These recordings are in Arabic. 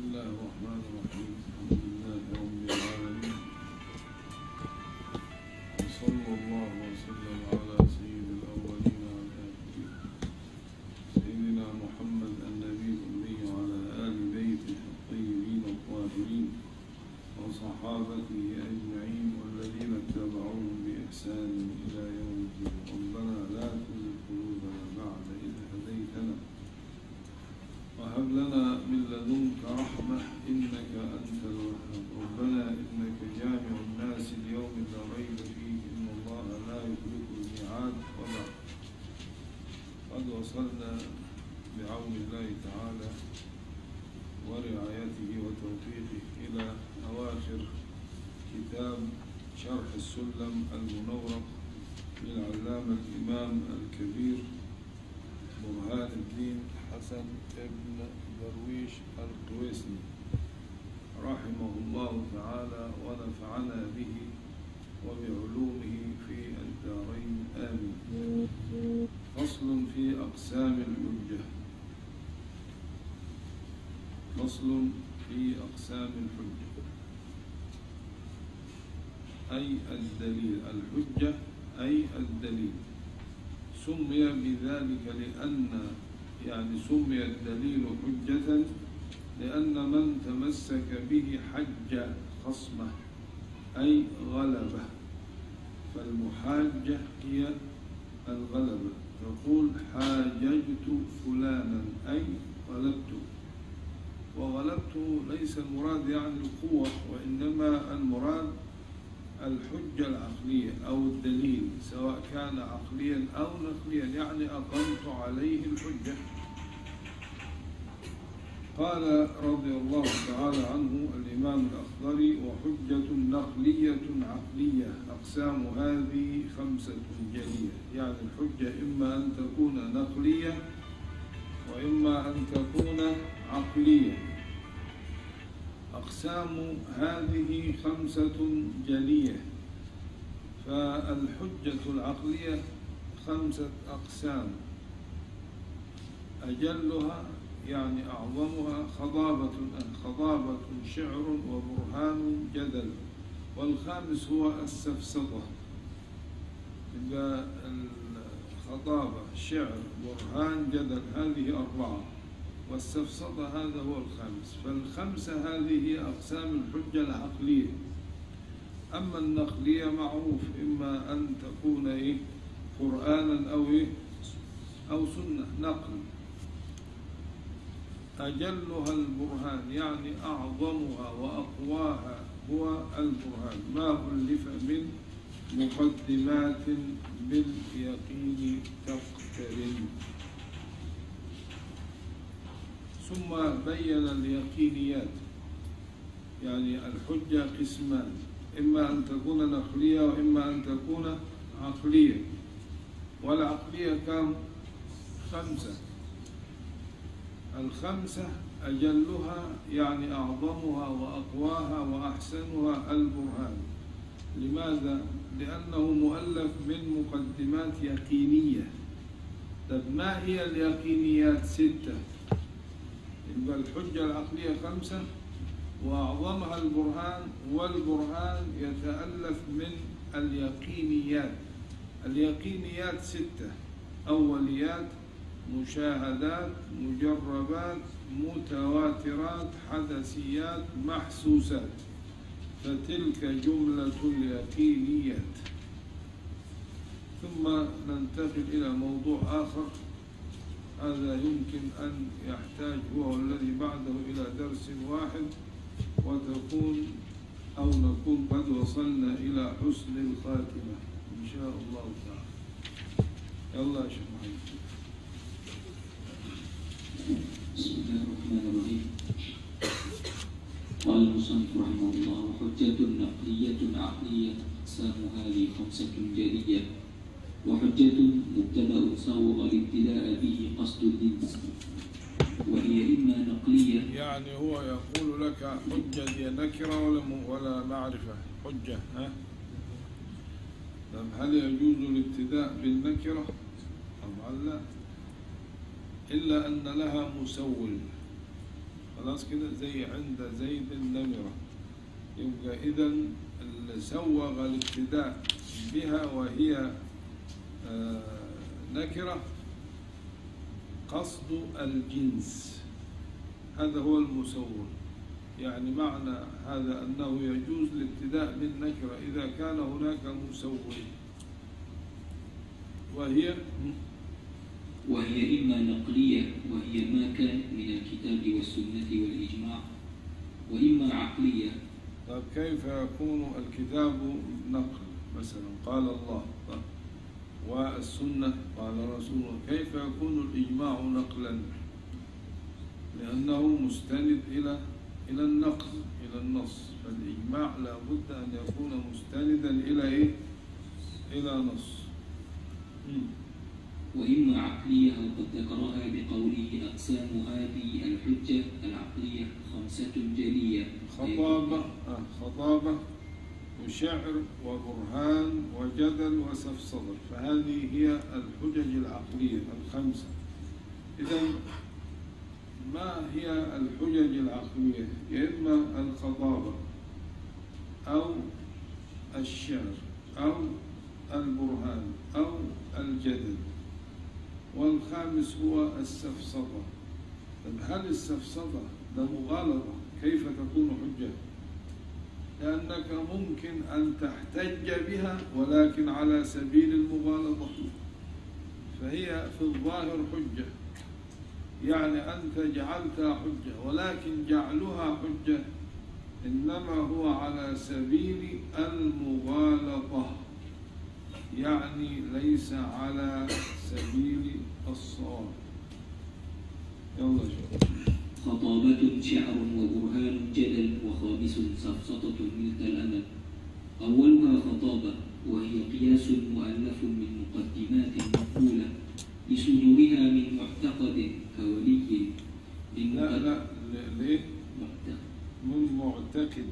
الله الرحمن الرحيم. الحمد لله رب العالمين، وصلى الله وسلم على سيد الأولين والآخرين سيدنا محمد النبي الأمي وعلى آل بيته الطيبين الطاهرين وصحابته أجمعين والذين اتبعوهم بإحسان إلى يوم الدين. ربنا لا تزغ قلوبنا بعد إذ هديتنا وهب لنا من لدنك رحمة إنك أنت الوهاب. ربنا إنك جامع الناس ليوم لا ريب فيه إن الله لا يخلف الميعاد. وبعد، قد وصلنا بعون الله تعالى ورعايته وتوفيقه إلى أواخر كتاب شرح السلم المنورق للعلامة الإمام الكبير برهان الدين حسن ابن درويش الطويسي رحمه الله تعالى ونفعنا به وبعلومه في الدارين آمين. فصل في أقسام الحجة. فصل في أقسام الحجة أي الدليل. الحجة أي الدليل. سمي بذلك سمي الدليل حجة لأن من تمسك به حج خصمه أي غلبه. فالمحاجة هي الغلبة. تقول حاججت فلانا أي غلبته، وغلبته ليس المراد يعني القوة، وإنما المراد الحجة العقلية أو الدليل، سواء كان عقليا أو نقليا، يعني أقمت عليه الحجة. قال رضي الله تعالى عنه الإمام الأخضري: وحجة نقلية عقلية أقسام هذه 5 جلية. يعني الحجة إما أن تكون نقلية وإما أن تكون عقلية. أقسام هذه 5 جلية. فالحجة العقلية 5 أقسام: أجلها يعني أعظمها خضابة شعر وبرهان جدل. والخامس هو السفسطة. إذا الخضابة شعر برهان جدل هذه 4، والسفسطة هذا هو الخامس. فال5 هذه هي أقسام الحجة العقلية. أما النقلية معروف، إما أن تكون قرآنا أو سنة نقل. أجلها البرهان يعني أعظمها وأقواها هو البرهان، ما ألف من مقدمات باليقين تقترن. ثم بين اليقينيات. يعني الحجة قسمان: إما أن تكون نقلية وإما أن تكون عقلية. والعقلية كم؟ 5. ال5 أجلها يعني أعظمها وأقواها وأحسنها البرهان. لماذا؟ لأنه مؤلف من مقدمات يقينية. طب ما هي اليقينيات؟ 6. يبقى الحجة العقلية 5 وأعظمها البرهان، والبرهان يتألف من اليقينيات. اليقينيات 6: أوليات، مشاهدات، مجربات، متواترات، حدثيات، محسوسات. فتلك جملة اليقينيات. ثم ننتقل إلى موضوع آخر، هذا يمكن أن يحتاج هو والذي بعده إلى درس واحد، نكون قد وصلنا إلى حسن الخاتمة إن شاء الله تعالى. يلا يا شيخ محمد. بسم الله الرحمن الرحيم. قال المصنف رحمه الله: وحجة نقلية عقلية أقسام هذه 5 جلية. وحجة مبتدأ صوغ الابتداء به قصد الجنس، وهي إما نقلية. يعني هو يقول لك حجة هي نكرة ولا معرفة؟ حجة هل يجوز الابتداء بالنكرة؟ طبعا لا، إلا أن لها مسول. خلاص كده، زي عند زيد النمرة. يبقى إذا اللي سوغ الابتداء بها وهي نكرة قصد الجنس، هذا هو المسوغ. يعني معنى هذا أنه يجوز الابتداء بالنكرة إذا كان هناك مسوغ، وهي إما نقلية وهي ما كان من الكتاب والسنة والإجماع، وإما عقلية. طيب كيف يكون الكتاب نقل؟ مثلا قال الله والسنة قال رسوله، كيف يكون الإجماع نقلا؟ لأنه مستند إلى النقل، إلى النص. فالإجماع لا بد أن يكون مستندا إلى إيه؟ إلى نص. وإما عقلية وقد ذكرها بقوله أقسام هذه الحجة العقلية 5 جلية: خطابة وشعر وبرهان وجدل وسفسطة. فهذه هي الحجج العقلية 5. إذن ما هي الحجج العقلية؟ يا إما الخطابة أو الشعر أو البرهان أو الجدل، والخامس هو السفسطة. طب هل السفسطة ده مغالطة؟ كيف تكون حجة؟ لأنك ممكن أن تحتج بها ولكن على سبيل المغالطة، فهي في الظاهر حجة، يعني أنت جعلتها حجة، ولكن جعلها حجة إنما هو على سبيل المغالطة، يعني ليس على سبيل الصواب. يلا شوف: خطابة شعر وبرهان جدل، وخامس سفسطة ملك الأمل. أولها خطابة، وهي قياس مؤلف من مقدمات مقبولة لصدورها من معتقد كولي ليه؟ من معتقد،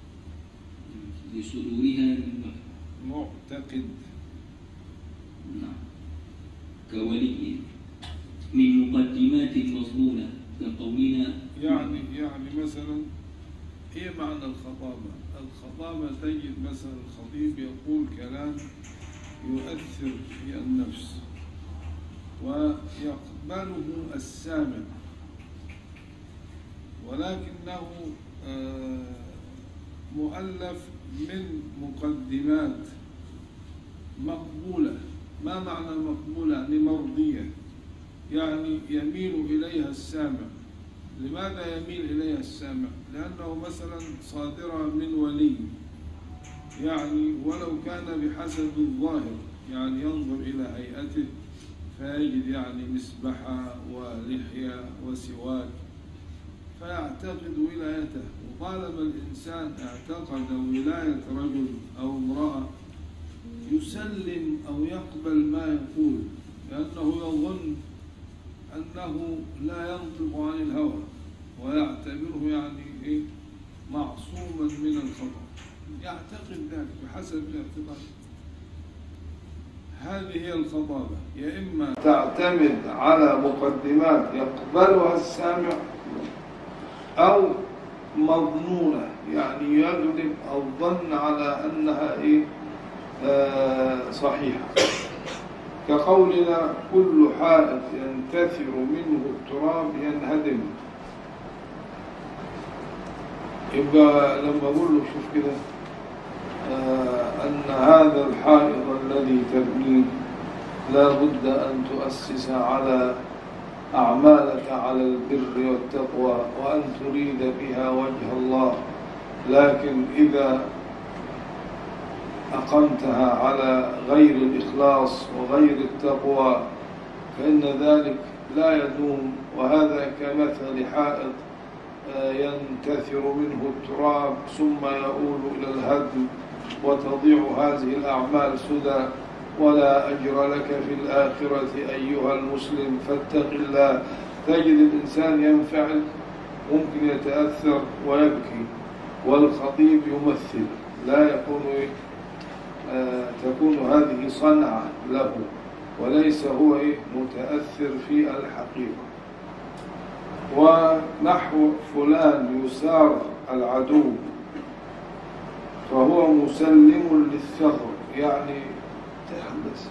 لصدورها من معتقد، نعم، كولي من مقدمات مظنونة كقولنا. يعني مثلا ايه معنى الخطابة؟ الخطابة تجد مثلا الخطيب يقول كلام يؤثر في النفس ويقبله السامع، ولكنه مؤلف من مقدمات مقبولة. ما معنى مقبولة؟ يعني مرضية، يعني يميل إليها السامع. لماذا يميل إليها السامع؟ لأنه مثلا صادرة من ولي، يعني ولو كان بحسب الظاهر، يعني ينظر إلى هيئته فيجد يعني مسبحة ولحية وسواك فيعتقد ولايته. وطالما الإنسان اعتقد ولاية رجل أو امرأة يسلم أو يقبل ما يقول، لأنه يظن أنه لا ينطق عن الهوى ويعتبره يعني معصوما من الخطأ، يعتقد ذلك بحسب الاعتقاد. هذه هي الخطابة، يا إما تعتمد على مقدمات يقبلها السامع، أو مظنونة، يعني يغلب الظن على أنها صحيحة، كقولنا كل حائط ينتثر منه التراب ينهدم. يبقى لما أقول له شوف كده أن هذا الحائط الذي تبنيه لا بد أن تؤسس على أعمالك على البر والتقوى وأن تريد بها وجه الله، لكن إذا أقمتها على غير الإخلاص وغير التقوى فإن ذلك لا يدوم. وهذا كمثل حائط ينتثر منه التراب ثم يؤول إلى الهدم وتضيع هذه الأعمال سدى، ولا أجر لك في الآخرة أيها المسلم، فاتق الله. تجد الإنسان ينفعل، ممكن يتأثر ويبكي، والخطيب يمثل، لا يكون تكون هذه صنعة له وليس هو متأثر في الحقيقة. ونحو فلان يسار العدو فهو مسلم للثغر، يعني تحدث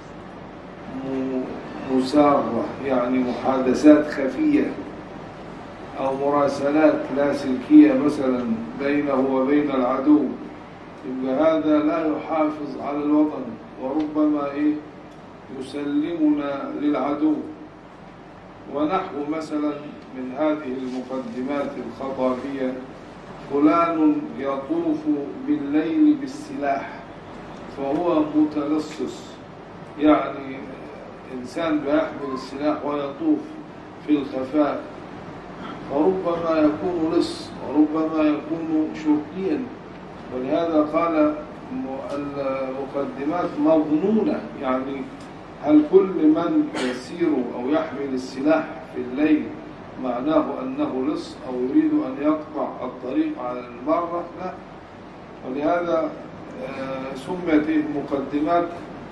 مسارة، يعني محادثات خفية أو مراسلات لاسلكية مثلا بينه وبين العدو، يبقى هذا لا يحافظ على الوطن وربما يسلمنا للعدو. ونحو مثلا من هذه المقدمات الخطابية فلان يطوف بالليل بالسلاح فهو متلصص، يعني إنسان بيحمل السلاح ويطوف في الخفاء، فربما يكون لص وربما يكون شرطيا. ولهذا قال المقدمات مظنونة، يعني هل كل من يسير أو يحمل السلاح في الليل معناه أنه لص أو يريد أن يقطع الطريق على المرة؟ لا. ولهذا سميت المقدمات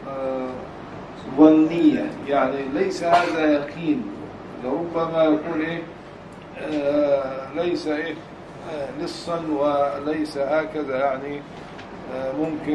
ظنية، يعني ليس هذا يقين، لربما يكون ليس لصا وليس هكذا، يعني ممكن.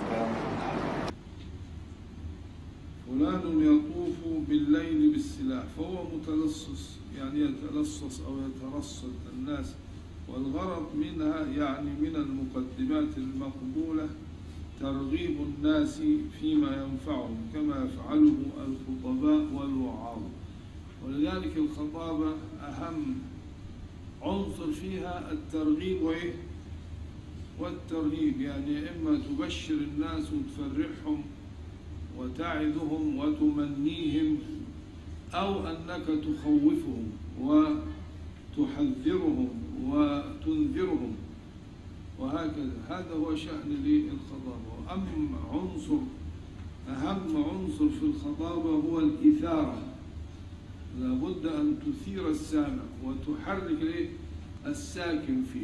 فلان يطوف بالليل بالسلاح فهو متلصص، يعني يتلصص أو يترصد الناس. والغرض منها يعني من المقدمات المقبولة ترغيب الناس فيما ينفعهم كما يفعله الخطباء والوعاظ. ولذلك الخطابة أهم عنصر فيها الترغيب والترهيب، يعني إما تبشر الناس وتفرحهم وتعدهم وتمنيهم، أو أنك تخوفهم وتحذرهم وتنذرهم، وهكذا. هذا هو شأن الخطابة. أهم عنصر في الخطابة هو الإثارة، لابد أن تثير السامع وتحرك الساكن فيه.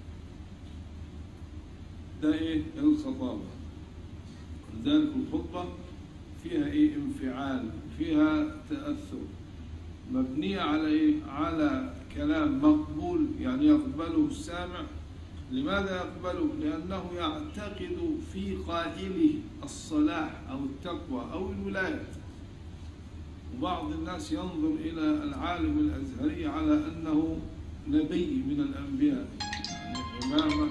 ده الخطابة. لذلك الخطبة فيها انفعال، فيها تأثر، مبنية على كلام مقبول، يعني يقبله السامع. لماذا يقبله؟ لأنه يعتقد في قائله الصلاح أو التقوى أو الولاية. وبعض الناس ينظر إلى العالم الأزهري على أنه نبي من الأنبياء، يعني إمامة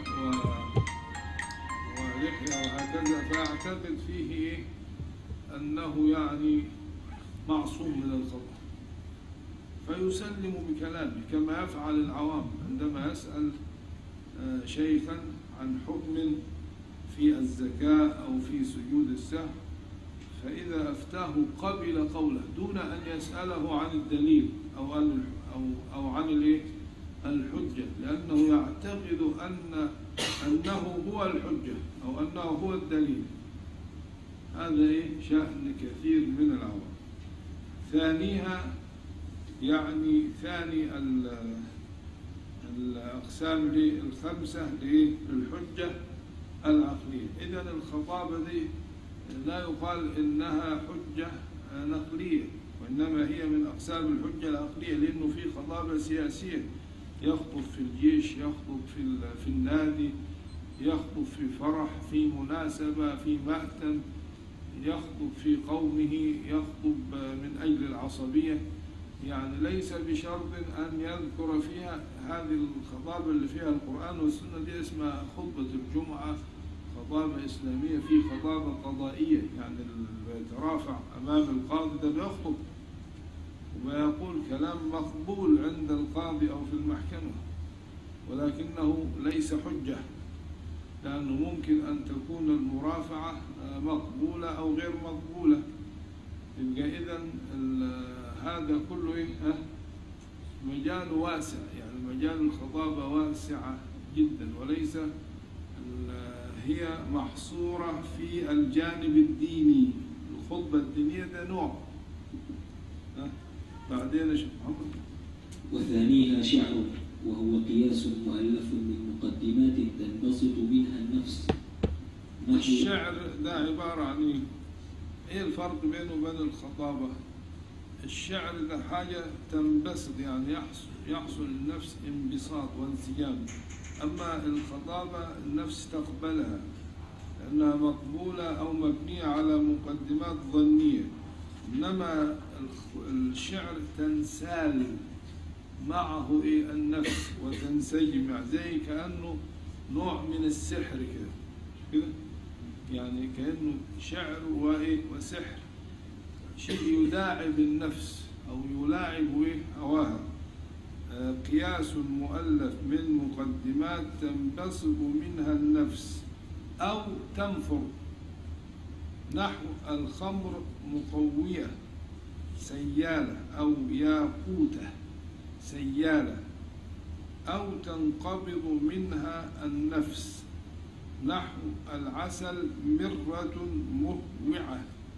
ولحية وهكذا، فيعتقد فيه أنه يعني معصوم من الخطأ، فيسلم بكلامه كما يفعل العوام عندما يسأل شيخا عن حكم في الزكاة أو في سجود السهو، فإذا أفتاه قبل قوله دون أن يسأله عن الدليل أو عن الحجة، لأنه يعتقد أنه هو الحجة أو أنه هو الدليل. هذا شأن كثير من العوام. ثانيها، يعني ثاني الأقسام الخمسة للحجة العقلية. إذن الخطابة دي لا يقال إنها حجة نقلية، وإنما هي من أقسام الحجة العقلية، لأنه في خطابة سياسية، يخطب في الجيش، يخطب في النادي، يخطب في فرح، في مناسبة، في مأتم، يخطب في قومه، يخطب من أجل العصبية. يعني ليس بشرط أن يذكر فيها هذه الخطابة اللي فيها القرآن والسنة، دي اسمها خطبة الجمعة، خطابة إسلامية. في خطابة قضائية، يعني يترافع أمام القاضي، ده بيخطب ويقول كلام مقبول عند القاضي أو في المحكمة، ولكنه ليس حجة، لأنه ممكن أن تكون المرافعة مقبولة أو غير مقبولة. يبقى إذن هذا كله مجال واسع، يعني مجال الخطابة واسعة جدا، وليس هي محصورة في الجانب الديني. الخطبة الدينية ده نوع. بعدين يا شيخ محمد. وثانيها شعر، وهو قياس مؤلف من مقدمات تنبسط منها النفس. الشعر ده عبارة عن إيه الفرق بينه وبين الخطابة؟ الشعر ده حاجة تنبسط، يعني يحصل النفس انبساط وانسجام. أما الخطابة النفس تقبلها لأنها مقبولة أو مبنية على مقدمات ظنية، إنما الشعر تنسال معه النفس وتنسجم، يعني زي كأنه نوع من السحر كده، يعني كأنه شعر وسحر، شيء يداعب النفس أو يلاعب هواها. قياس مؤلف من مقدمات تنبسط منها النفس أو تنفر، نحو الخمر مقوية سيالة أو ياقوتة سيالة، أو تنقبض منها النفس، نحو العسل مرة مهوعة.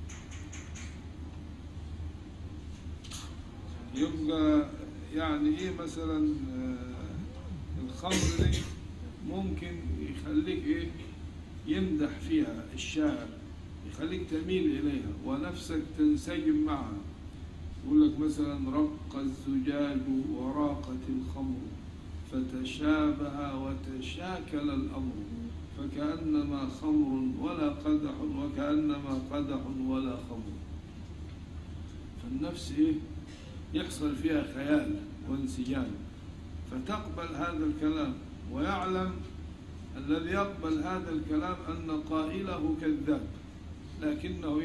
يبقى يعني مثلا الخمر دي ممكن يخليك يمدح فيها الشاعر، يخليك تميل إليها ونفسك تنسجم معها. يقول لك مثلا: رق الزجاج وراقت الخمر فتشابه وتشاكل الأمر، فكأنما خمر ولا قدح وكأنما قدح ولا خمر. فالنفس يحصل فيها خيال وانسجام، فتقبل هذا الكلام، ويعلم الذي يقبل هذا الكلام أن قائله كذاب، لكنه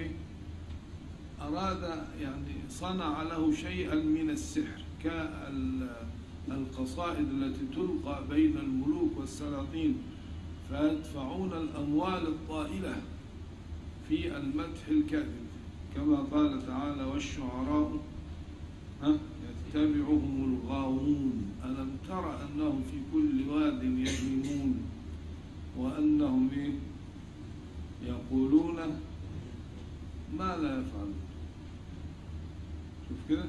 أراد يعني صنع له شيئا من السحر، كالقصائد التي تلقى بين الملوك والسلاطين فيدفعون الأموال الطائلة في المدح الكاذب، كما قال تعالى: والشعراء يتبعهم الغاوون ألم تر أنهم في كل واد يهيمون وأنهم يقولون ما لا يفعلون. شوف كده،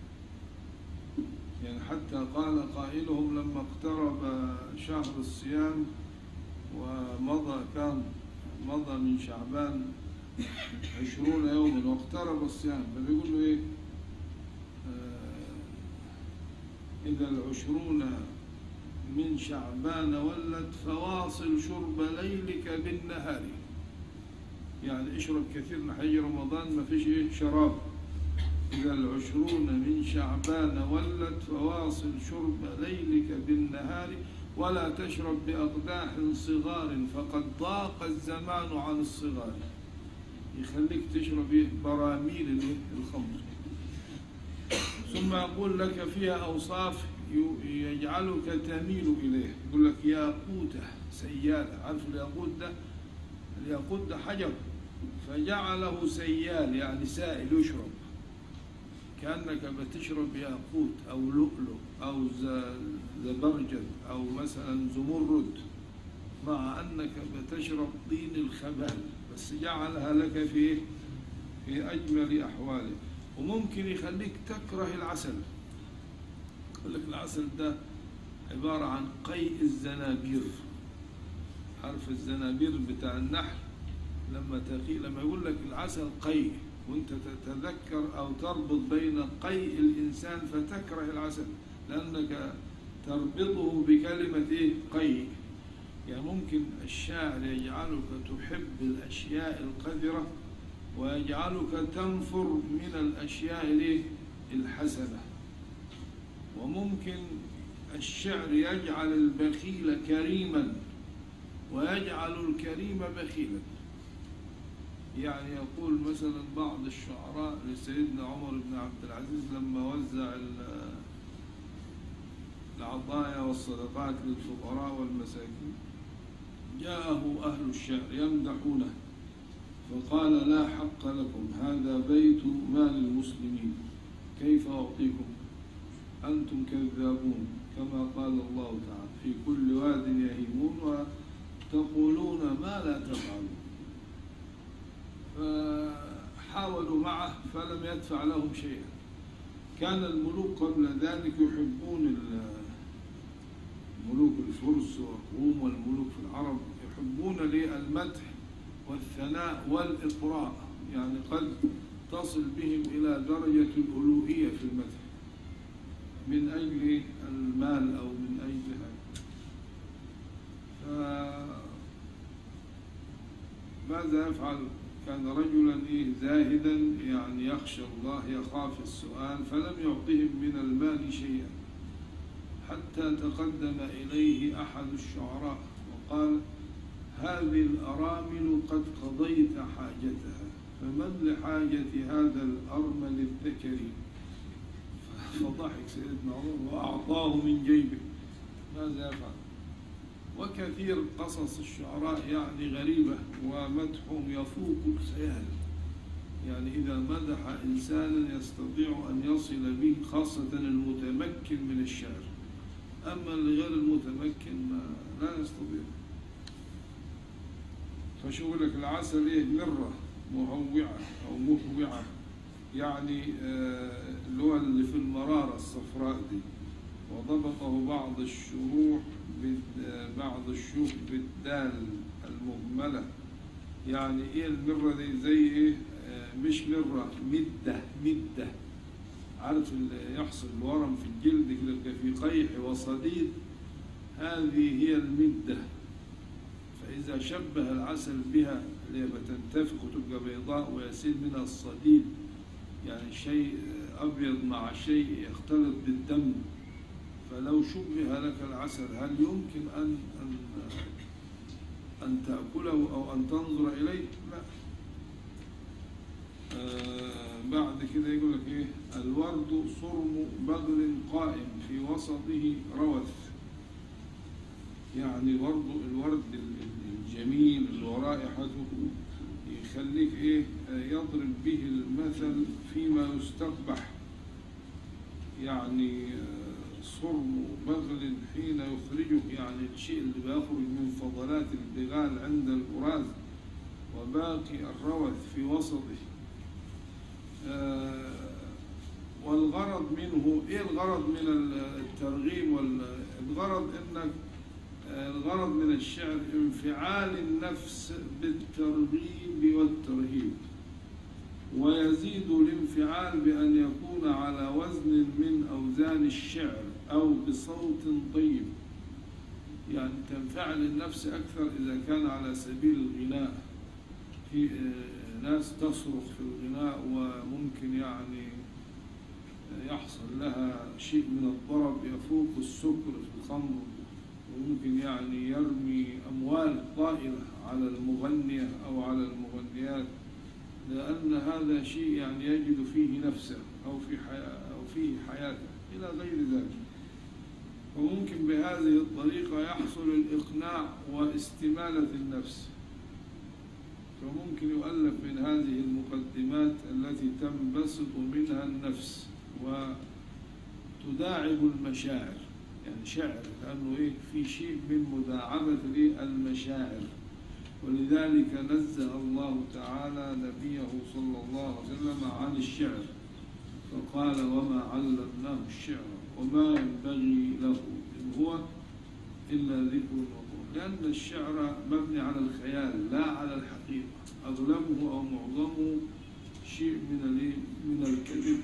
يعني حتى قال قائلهم لما اقترب شهر الصيام مضى من شعبان 20 يوما واقترب الصيام، فبيقول له إذا 20 من شعبان ولت فواصل شرب ليلك بالنهار، يعني اشرب كثير لحي رمضان ما فيش شراب. إذا 20 من شعبان ولت فواصل شرب ليلك بالنهار، ولا تشرب بأقداح صغار فقد ضاق الزمان عن الصغار. يخليك تشرب براميل الخمر. ثم يقول لك فيها أوصاف يجعلك تميل إليه، يقول لك ياقوتة سيالة. عارف الياقوت ده؟ الياقوت ده حجر فجعله سيال، يعني سائل يشرب، كأنك بتشرب ياقوت أو لؤلؤ أو زبرجد أو مثلا زمرد، مع أنك بتشرب طين الخبال، بس جعلها لك في أجمل أحواله. وممكن يخليك تكره العسل. يقول لك العسل ده عبارة عن قيء الزنابير. عارف الزنابير بتاع النحل لما يقول لك العسل قيء، وانت تتذكر أو تربط بين قيء الإنسان فتكره العسل لأنك تربطه بكلمة قيء. يعني ممكن الشاعر يجعلك تحب الأشياء القذرة ويجعلك تنفر من الأشياء الحسنة. وممكن الشعر يجعل البخيل كريما ويجعل الكريم بخيلا. يعني يقول مثلا بعض الشعراء لسيدنا عمر بن عبد العزيز لما وزع العطايا والصدقات للفقراء والمساكين، جاءه أهل الشعر يمدحونه فقال: لا حق لكم، هذا بيت مال المسلمين، كيف أعطيكم؟ أنتم كذابون، كما قال الله تعالى: في كل واد يهيمون وتقولون ما لا تفعلون. فحاولوا معه فلم يدفع لهم شيئا. كان الملوك قبل ذلك يحبون ملوك الفرس والروم والملوك في العرب يحبون المدح والثناء والإطراء. يعني قد تصل بهم إلى درجة الألوهية في المدح من أجل المال أو من أجل هذا. فماذا يفعل؟ كان رجلا زاهدا يعني يخشى الله، يخاف السؤال، فلم يعطهم من المال شيئا، حتى تقدم إليه أحد الشعراء وقال: هذه الأرامل قد قضيت حاجتها، فمن لحاجة هذا الأرمل الذكري؟ فضحك سيدنا عمر وأعطاه من جيبه. ماذا يفعل؟ وكثير قصص الشعراء يعني غريبة، ومدحهم يفوق الخيال. يعني إذا مدح إنسانا يستطيع أن يصل به، خاصة المتمكن من الشعر، أما الغير المتمكن لا يستطيع. فشو لك العسل مرة مهوعة أو مهوعة، يعني اللي في المرارة الصفراء دي، وضبطه بعض الشروح بالدال المهملة. يعني المرة دي زي مش مرة، مدة. عارف اللي يحصل الورم في الجلد كده في قيح وصديد، هذه هي المدة. فإذا شبه العسل بها اللي بتنتفخ وتبقى بيضاء ويسيل منها الصديد، يعني شيء أبيض مع شيء يختلط بالدم، فلو شبه لك العسل هل يمكن أن تأكله أو أن تنظر إليه؟ لا. بعد كده يقول لك الورد صرم بغل قائم في وسطه روث. يعني الورد الجميل اللي رائحته يخليك يضرب به المثل فيما يستقبح. يعني صرم بغل حين يخرجه، يعني الشيء اللي بيخرج من فضلات البغال عند البراز، وباقي الروث في وسطه. والغرض منه الغرض من الترغيب الغرض من الشعر انفعال النفس بالترغيب والترهيب، ويزيد الانفعال بأن يكون على وزن من أوزان الشعر أو بصوت طيب. يعني تنفعل النفس أكثر إذا كان على سبيل الغناء. في ناس تصرخ في الغناء وممكن يعني يحصل لها شيء من الضرب يفوق السكر في الخمر، وممكن يعني يرمي أموال طائلة على المغنية أو على المغنيات، لأن هذا شيء يعني يجد فيه نفسه أو فيه حياته إلى غير ذلك. وممكن بهذه الطريقة يحصل الإقناع واستمالة النفس. فممكن يؤلف من هذه المقدمات التي تنبسط منها النفس وتداعب المشاعر، يعني شعر، لأنه في شيء من مداعبة المشاعر. ولذلك نزه الله تعالى نبيه صلى الله عليه وسلم عن الشعر، فقال: وما علمناه الشعر وما ينبغي له إن هو إلا ذكر وقول. لأن الشعر مبني على الخيال لا على الحقيقة، أغلبه أو معظمه شيء من الكذب.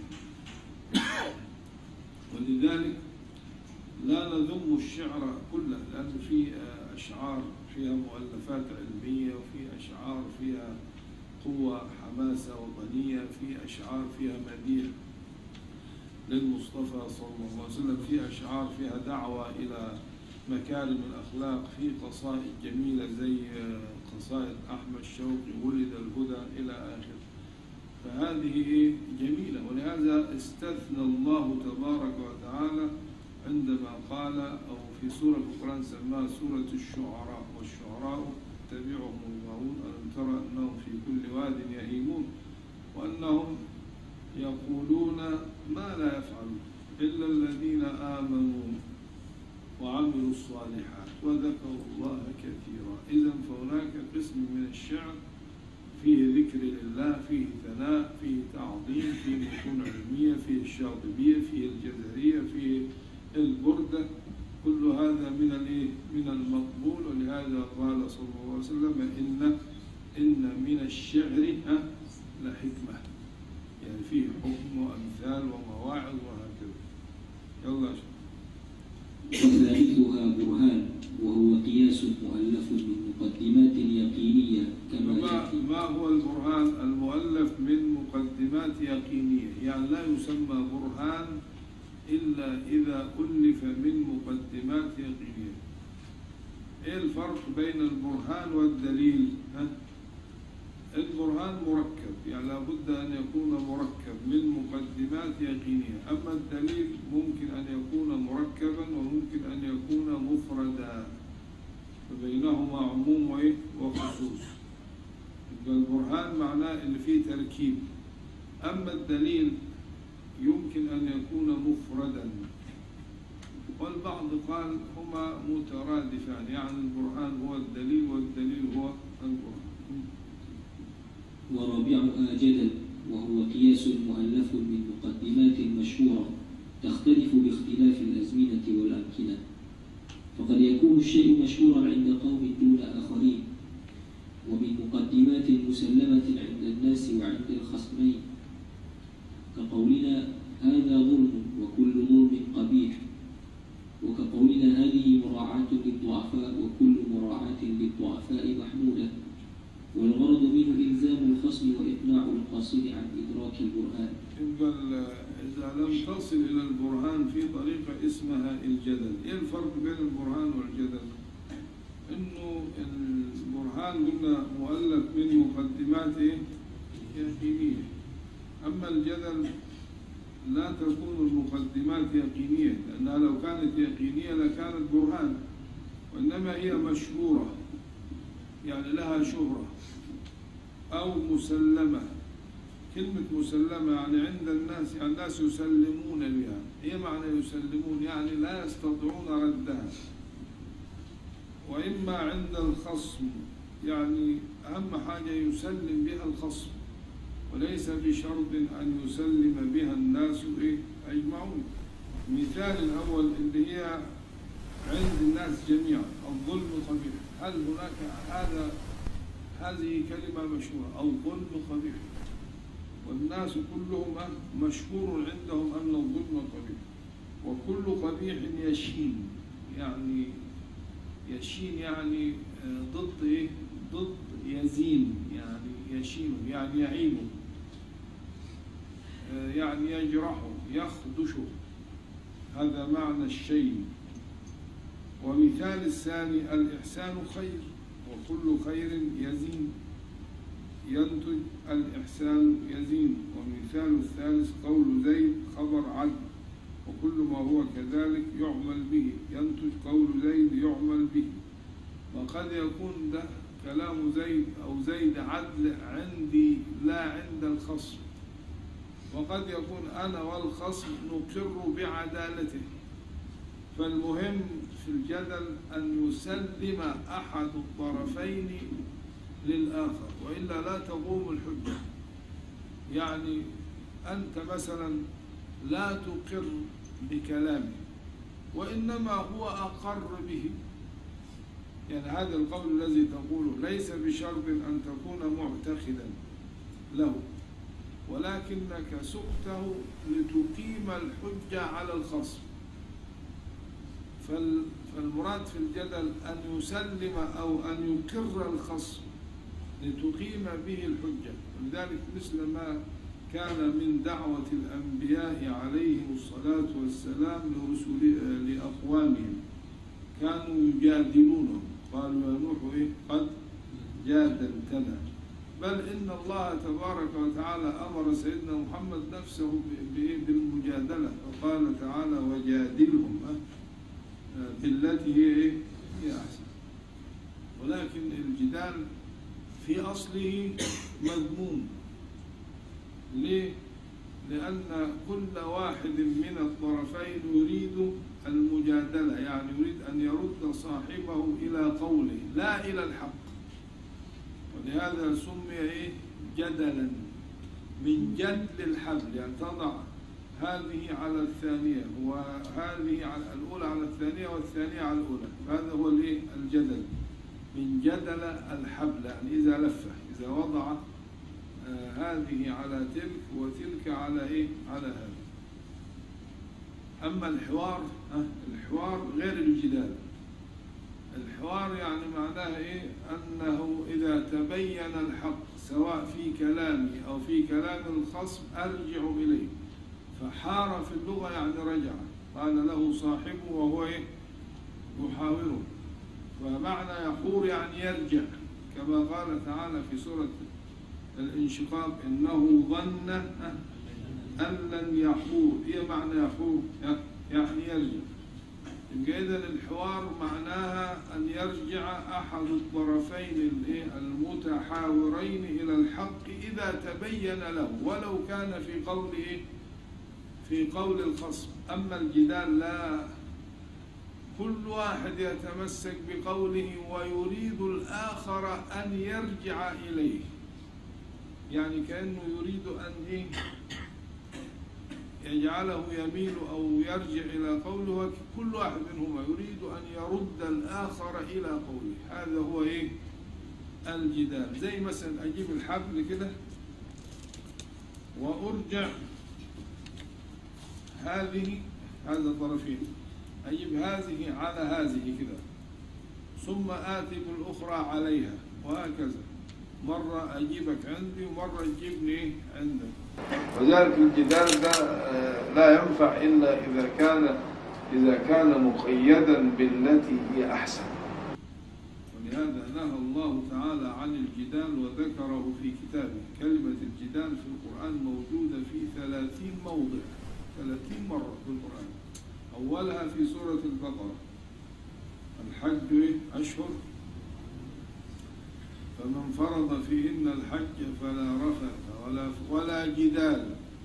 ولذلك لا نذم الشعر كله، لأن في أشعار فيها مؤلفات علمية، وفي أشعار فيها قوة حماسة وطنية، في أشعار فيها مديح للمصطفى صلى الله عليه وسلم، في أشعار فيها دعوة إلى مكارم الأخلاق، في قصائد جميلة زي قصائد أحمد شوقي ولد الهدى إلى آخر. فهذه جميلة. ولهذا استثنى الله تبارك وتعالى عندما قال، أو في سورة القرآن سماها سورة الشعراء: والشعراء تتبعهم الغاوون ألم ترى أنهم في كل واد يهيمون وأنهم يقولون ما لا يفعلون إلا الذين آمنوا وعملوا الصالحات وذكروا الله كثيرا. إذن فهناك قسم من الشعر فيه ذكر لله، فيه ثناء، فيه تعظيم، فيه متون علمية، فيه الشاطبية، فيه الجزرية، فيه البردة. كل هذا من المقبول. ولهذا قال صلى الله عليه وسلم: إن من الشعر لحكمة. وأمثال ومواعظ وهكذا. يلا وثالثها برهان، وهو قياس مؤلف من مقدمات يقينية كما يأتي. ما هو البرهان؟ المؤلف من مقدمات يقينية، يعني لا يسمى برهان إلا إذا ألف من مقدمات يقينية. إيه الفرق بين البرهان والدليل؟ البرهان مركب، يعني لابد أن يكون مركب من مقدمات يقينية، أما الدليل ممكن أن يكون مركبا وممكن أن يكون مفردا، فبينهما عموم وخصوص. البرهان معناه اللي فيه تركيب، أما الدليل يمكن أن يكون مفردا، والبعض قال هما مترادفان، يعني البرهان هو الدليل والدليل هو البرهان. ورابعها جدل، وهو قياس مؤلف من مقدمات مشهورة تختلف باختلاف الأزمنة والأمكنة، فقد يكون الشيء مشهورا عند قوم دون آخرين، ومن مقدمات مسلمة عند الناس وعند الخصمين، كقولنا هذا ظلم وكل ظلم قبيح، وكقولنا هذه مراعاة للضعفاء وكل مراعاة للضعفاء محمودة، والغرض منه إلزام الخصم وإقناع القاصد عن إدراك البرهان. إذا لم تصل إلى البرهان في طريقة اسمها الجدل. إيه الفرق بين البرهان والجدل؟ إنه البرهان قلنا مؤلف من مقدمات يقينية، أما الجدل لا تكون المقدمات يقينية، لأنها لو كانت يقينية لكانت برهان، وإنما هي مشهورة، يعني لها شهرة، أو مسلمة. كلمة مسلمة يعني عند الناس، يعني الناس يسلمون بها. هي معنى يسلمون يعني لا يستطيعون ردها. وإما عند الخصم، يعني أهم حاجة يسلم بها الخصم، وليس بشرط أن يسلم بها الناس أجمعون. مثال الأول اللي هي عند الناس جميعا، الظلم قبيح. هل هناك هذه كلمة مشهورة، الظلم قبيح، والناس كلهم مشهور عندهم أن الظلم قبيح، وكل قبيح يشين، يعني يشين يعني ضد ضد يزين، يعني يشين يعني يعيبه، يعني يجرحه يخدشه، هذا معنى الشيء. ومثال الثاني الإحسان خير، وكل خير يزين، ينتج الإحسان يزين. ومثال الثالث قول زيد خبر عدل، وكل ما هو كذلك يعمل به، ينتج قول زيد يعمل به. وقد يكون ده كلام زيد أو زيد عدل عندي لا عند الخصم، وقد يكون أنا والخصم نقر بعدالته. فالمهم في الجدل أن يسلم أحد الطرفين للآخر، وإلا لا تقوم الحجة. يعني أنت مثلا لا تقر بكلامه، وإنما هو أقر به، يعني هذا القول الذي تقوله ليس بشرط أن تكون معتقدا له، ولكنك سقته لتقيم الحجة على الخصم. فالمراد في الجدل أن يسلم أو أن يقر الخصم لتقيم به الحجة. ولذلك مثل ما كان من دعوة الأنبياء عليهم الصلاة والسلام لأقوامهم، كانوا يجادلونهم، قالوا يا نوح قد جادلتنا. بل إن الله تبارك وتعالى أمر سيدنا محمد نفسه بالمجادلة، فقال تعالى وجادلهم بالتي هي أحسن. ولكن الجدال في أصله مذموم. ليه؟ لأن كل واحد من الطرفين يريد المجادلة، يعني يريد أن يرد صاحبه إلى قوله لا إلى الحق، ولهذا سمي جدلا من جدل الحبل، يعني تضع هذه على الثانية وهذه على الأولى على الثانية والثانية على الأولى، فهذا هو الجدل من جدل الحبل، يعني إذا لفه، إذا وضع هذه على تلك وتلك على إيه؟ على هذا. أما الحوار الحوار غير الجدال. الحوار يعني معناه إيه؟ أنه إذا تبين الحق سواء في كلامي أو في كلام الخصم أرجع إليه. فحار في اللغة يعني رجع، قال له صاحبه وهو إيه؟ يحاوره. فمعنى يحور يعني يرجع، كما قال تعالى في سورة الانشقاق إنه ظن أن لن يحور. إيه معنى يحور؟ يعني يرجع. إذن الحوار معناها أن يرجع أحد الطرفين المتحاورين إلى الحق إذا تبين له، ولو كان في قول الخصم. أما الجدال لا، كل واحد يتمسك بقوله ويريد الآخر أن يرجع إليه، يعني كأنه يريد أن يجعله يميل أو يرجع إلى قوله. كل واحد منهما يريد أن يرد الآخر إلى قوله. هذا هو الجدال. زي مثلا أجيب الحبل كده وأرجع هذا طرفين، أجيب هذه على هذه كده، ثم آتي بالأخرى عليها، وهكذا. مرة أجيبك عندي ومرة تجيبني عندك. وذلك الجدال ده لا ينفع إلا إذا كان مقيدا بالتي هي أحسن. ولهذا نهى الله تعالى عن الجدال وذكره في كتابه. كلمة الجدال في القرآن موجودة في 30 موضع، 30 مرة في القرآن. أولها في سورة البقرة. الحج أشهر فمن فرض فيهن الحج فلا رفث ولا جدال.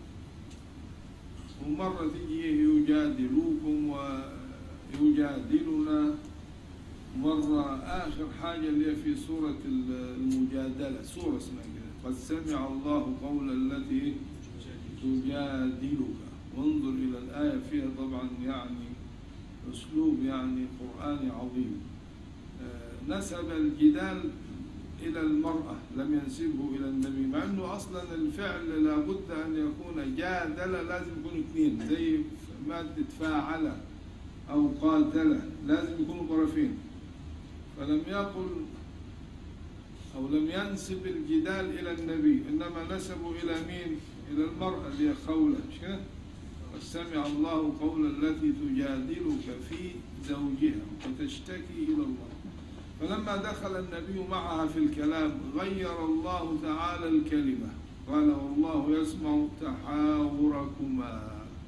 ومرة تجي يجادلوكم ويجادلنا. مرة آخر حاجة اللي في سورة المجادلة، سورة اسمها كده، قد سمع الله قول التي تجادلك. وانظر إلى الآية فيها طبعا يعني أسلوب يعني قرآني عظيم. نسب الجدال إلى المرأة، لم ينسبه إلى النبي، مع أنه أصلا الفعل لابد أن يكون جادل، لازم يكون اثنين، زي مادة فاعل أو قاتل، لازم يكونوا طرفين. فلم يقل أو لم ينسب الجدال إلى النبي، إنما نسبوا إلى مين؟ إلى المرأة اللي هي خولة. سمع الله قول التي تجادلك في زوجها وتشتكي إلى الله. فلما دخل النبي معها في الكلام غير الله تعالى الكلمة، قال والله يسمع تحاوركما.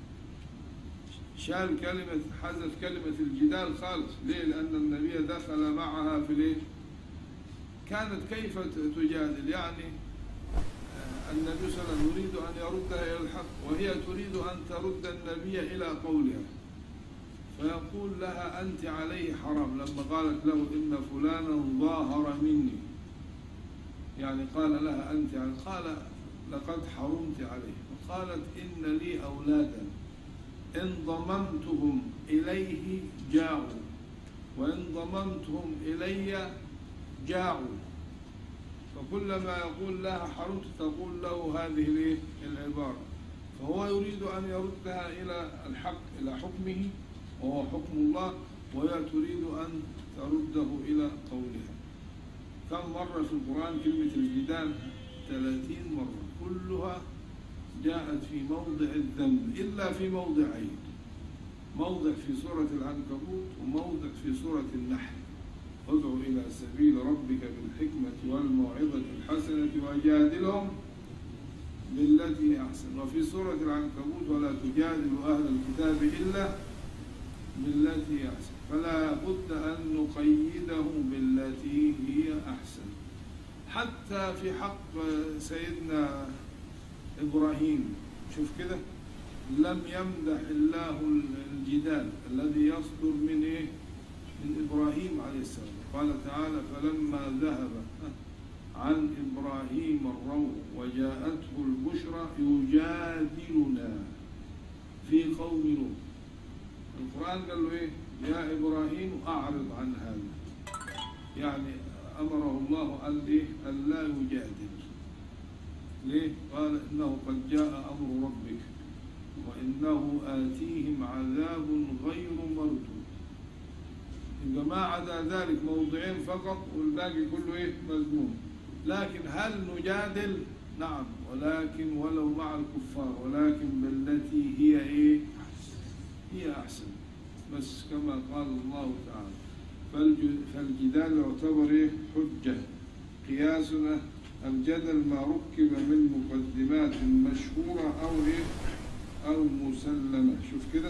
شال كلمة، حذف كلمة الجدال خالص. ليه؟ لأن النبي دخل معها في كانت كيف تجادل؟ يعني النبي صلى الله عليه وسلم يريد أن يردها إلى الحق، وهي تريد أن ترد النبي إلى قولها. فيقول لها أنت عليه حرام. لما قالت له إن فلانا ظاهر مني، يعني قال لها أنت عليه، قال لقد حرمت عليه. وقالت إن لي أولادا إن ضممتهم إليه جاعوا، وإن ضممتهم إلي جاعوا. فكلما يقول لها حرمت تقول له هذه العبارة. فهو يريد أن يردها إلى الحق، إلى حكمه وهو حكم الله، وهي تريد أن ترده إلى قولها. كم مرة في القرآن كلمة الجدال؟ 30 مرة، كلها جاءت في موضع الذم إلا في موضعين، موضع في سورة العنكبوت وموضع في سورة النحل. ادع إلى سبيل ربك بالحكمة والموعظة الحسنة وجادلهم بالتي أحسن. وفي سورة العنكبوت ولا تجادلوا أهل الكتاب إلا بالتي أحسن. فلا بد أن نقيده بالتي هي أحسن. حتى في حق سيدنا إبراهيم، شوف كده، لم يمدح الله الجدال الذي يصدر من إبراهيم عليه السلام. قال تعالى فلما ذهب عن إبراهيم الروع وجاءته البشرى يجادلنا في قوم لوط. القرآن قال له إيه؟ يا إبراهيم أعرض عن هذا، يعني أمره الله أن لا يجادل. ليه؟ قال إنه قد جاء أمر ربك وإنه آتيهم عذاب غير مردود. يبقى ما عدا ذلك موضعين فقط والباقي كله إيه؟ مذموم. لكن هل نجادل؟ نعم، ولكن ولو مع الكفار، ولكن بالتي هي إيه؟ هي أحسن. بس كما قال الله تعالى فالجدال يعتبر إيه؟ حجة. قياسنا الجدل ما ركب من مقدمات مشهورة أو إيه؟ أو مسلمة. شوف كده،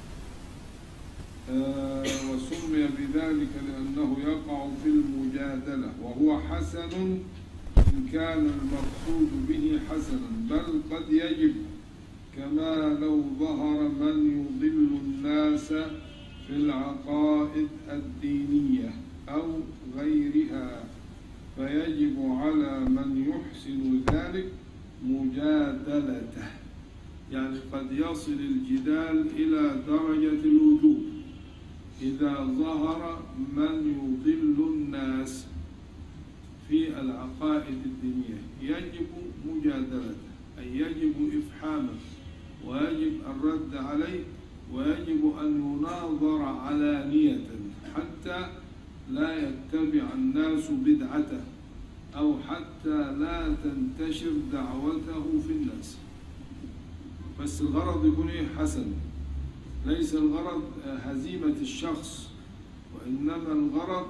وسمي بذلك لأنه يقع في المجادلة، وهو حسن إن كان المقصود به حسنا، بل قد يجب، كما لو ظهر من يضل الناس في العقائد الدينية أو غيرها، فيجب على من يحسن ذلك مجادلته. يعني قد يصل الجدال إلى درجة الوجوب إذا ظهر من يضل الناس في العقائد الدينية، يجب مجادلته، أي يجب إفحامه، ويجب الرد عليه، ويجب أن يناظر علانية حتى لا يتبع الناس بدعته، أو حتى لا تنتشر دعوته في الناس. بس الغرض يكون إيه؟ حسن. ليس الغرض هزيمة الشخص، وإنما الغرض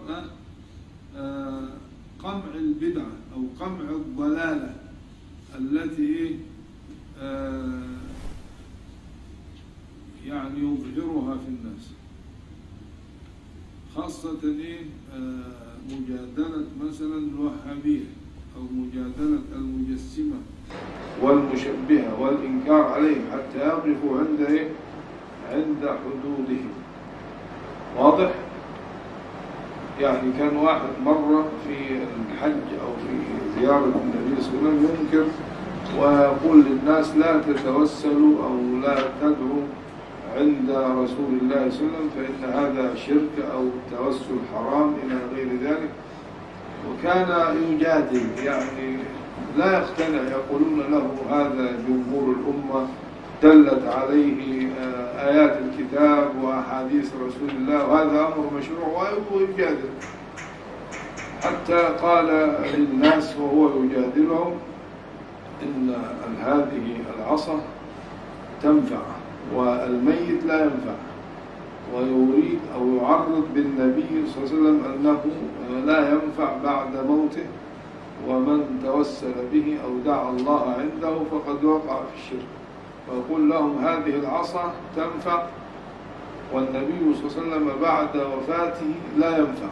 قمع البدعة أو قمع الضلالة التي يعني يظهرها في الناس، خاصة مجادلة مثلا الوهابية أو مجادلة المجسمة والمشبهة والإنكار عليهم حتى يقفوا عند حدودهم. واضح؟ يعني كان واحد مرة في الحج أو في زيارة النبي صلى الله عليه وسلم ينكر ويقول للناس لا تتوسلوا أو لا تدعوا عند رسول الله صلى الله عليه وسلم فإن هذا شرك أو التوسل حرام إلى غير ذلك. وكان يجادل، يعني لا يقتنع، يقولون له هذا جمهور الأمة دلت عليه آيات الكتاب وأحاديث رسول الله وهذا أمر مشروع، ويجادل حتى قال للناس وهو يجادلهم إن هذه العصا تنفع والميت لا ينفع، ويريد أو يعرض بالنبي صلى الله عليه وسلم أنه لا ينفع بعد موته، ومن توسل به أو دعا الله عنده فقد وقع في الشرك. ويقول لهم هذه العصا تنفع والنبي صلى الله عليه وسلم بعد وفاته لا ينفع.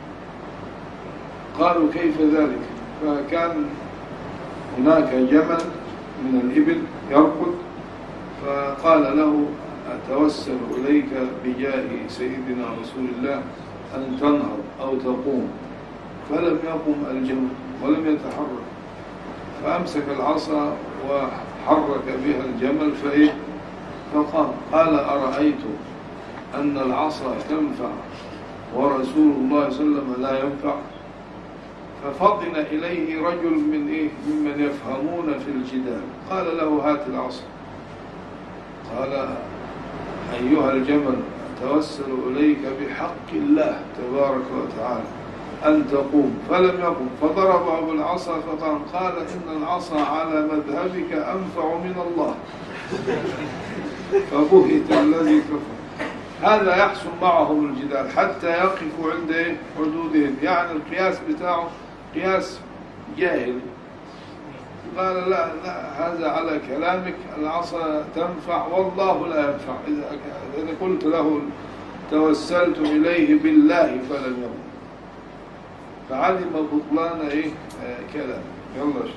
قالوا كيف ذلك؟ فكان هناك جمل من الإبل يركض، فقال له أتوسل إليك بجاه سيدنا رسول الله أن تنهض أو تقوم، فلم يقم الجمل ولم يتحرك، فأمسك العصا وحرك بها الجمل فقام. قال أرأيت أن العصا تنفع ورسول الله صلى الله عليه وسلم لا ينفع؟ ففطن إليه رجل ممن يفهمون في الجدال، قال له هات العصا. قال أيها الجمل أتوسل إليك بحق الله تبارك وتعالى أن تقوم، فلم يقم، فضربه بالعصا فقام. قال إن العصا على مذهبك أنفع من الله. فبهت الذي كفر. هذا يحصل معهم الجدال حتى يقفوا عند حدودهم، يعني القياس بتاعه قياس جاهل. قال لا هذا على كلامك العصا تنفع والله لا ينفع، إذا قلت له توسلت إليه بالله فلم يقم، فعلم بطلان كلام. يلا.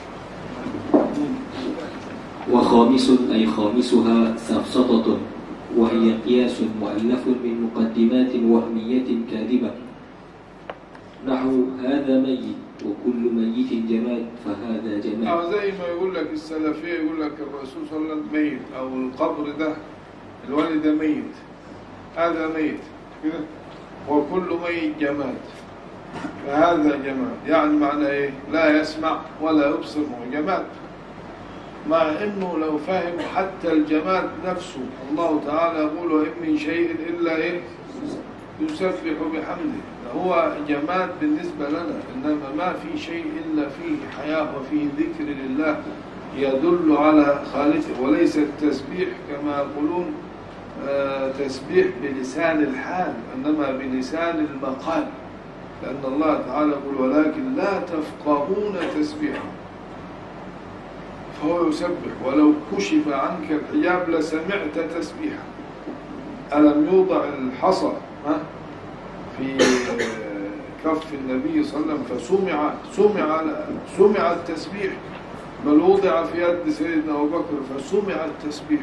وخامس أي خامسها سفسطة، وهي قياس مؤلف من مقدمات وهمية كاذبة، نحو هذا ميت وكل ميت جماد فهذا جماد. زي ما يقول لك السلفية، يقول لك الرسول صلى الله عليه وسلم ميت، أو القبر ده الولد ده ميت، هذا ميت كده، وكل ميت جماد. فهذا جماد. يعني معنى إيه؟ لا يسمع ولا يبصر، هو جماد. مع إنه لو فهم حتى الجماد نفسه، الله تعالى يقول وإن من شيء إلا إيه؟ يسبح بحمده. هو جماد بالنسبة لنا، إنما ما في شيء إلا فيه حياة وفيه ذكر لله يدل على خالقه، وليس التسبيح كما يقولون تسبيح بلسان الحال، إنما بلسان المقال، لأن الله تعالى يقول ولكن لا تفقهون تسبيحه، فهو يسبح. ولو كشف عنك الحجاب لسمعت تسبيحه. ألم يوضع الحصى في كف النبي صلى الله عليه وسلم فسمع التسبيح، بل وضع في يد سيدنا أبو بكر فسمع التسبيح.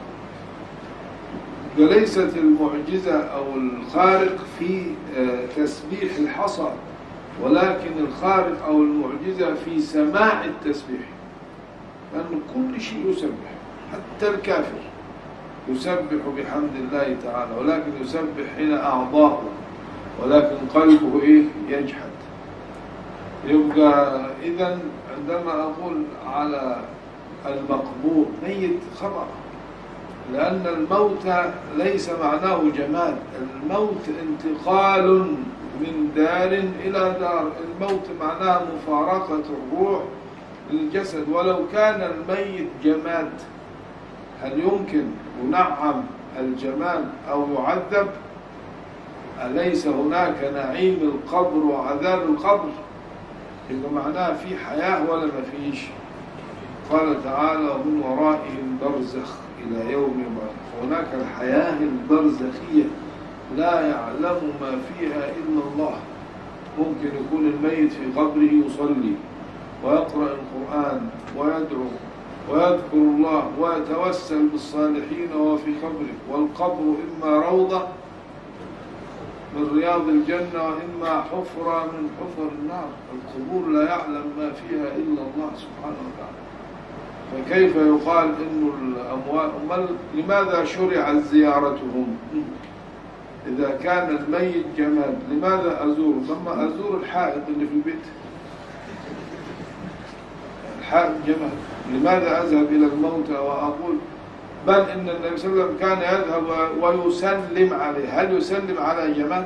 فليست المعجزة أو الخارق في تسبيح الحصى، ولكن الخارق أو المعجزة في سماع التسبيح، لأن كل شيء يسبح، حتى الكافر يسبح بحمد الله تعالى، ولكن يسبح حين أعضاءه، ولكن قلبه إيه؟ يجحد. يبقى إذن عندما أقول على المقبور ميت خطأ، لأن الموت ليس معناه جماد. الموت انتقال من دار إلى دار، الموت معناه مفارقة الروح للجسد. ولو كان الميت جماد هل يمكن ينعم الجماد أو يعذب؟ أليس هناك نعيم القبر وعذاب القبر؟ إذا معناه في حياة ولا ما فيش؟ قال تعالى ومن ورائهم برزخ إلى يوم يبعثون. هناك الحياة البرزخية لا يعلم ما فيها إلا الله. ممكن يكون الميت في قبره يصلي ويقرأ القرآن ويدعو ويذكر الله ويتوسل بالصالحين وهو في قبره، والقبر إما روضة من رياض الجنة وإما حفرة من حفر النار. القبور لا يعلم ما فيها إلا الله سبحانه وتعالى. فكيف يقال إنه الأموات؟ لماذا شرعت زيارتهم؟ إذا كان الميت جماد لماذا أزور؟ ثم أزور الحائط اللي في البيت، الحائط جماد. لماذا أذهب إلى الموتى وأقول؟ بل إن النبي صلى الله عليه وسلم كان يذهب ويسلم عليه. هل يسلم على جماد؟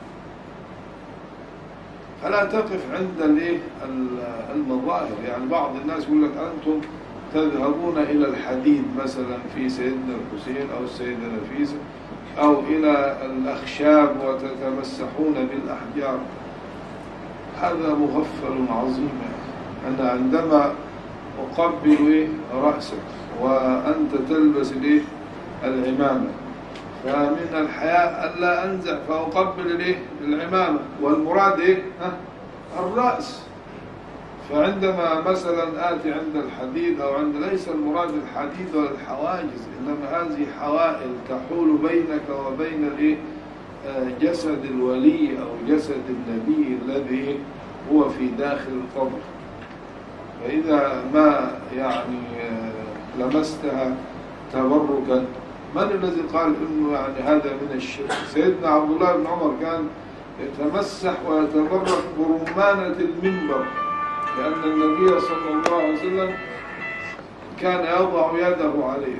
فلا تقف عند المظاهر. يعني بعض الناس يقول لك أنتم تذهبون إلى الحديد مثلا في سيدنا الحسين أو السيدة نفيسة أو إلى الأخشاب وتتمسحون بالأحجار. هذا مغفل عظيم. أنا عندما أقبل رأسك وأنت تلبس العمامة، فمن الحياء ألا أنزع فأقبل العمامة، والمراد الرأس. فعندما مثلا آتي عند الحديد أو عند، ليس المراد الحديد ولا الحواجز، إنما هذه حوائل تحول بينك وبين جسد الولي أو جسد النبي الذي هو في داخل القبر. فإذا ما يعني لمستها تبركا، من الذي قال إنه يعني هذا من الشرك؟ سيدنا عبد الله بن عمر كان يتمسح ويتبرك برمانة المنبر، لأن النبي صلى الله عليه وسلم كان يضع يده عليه.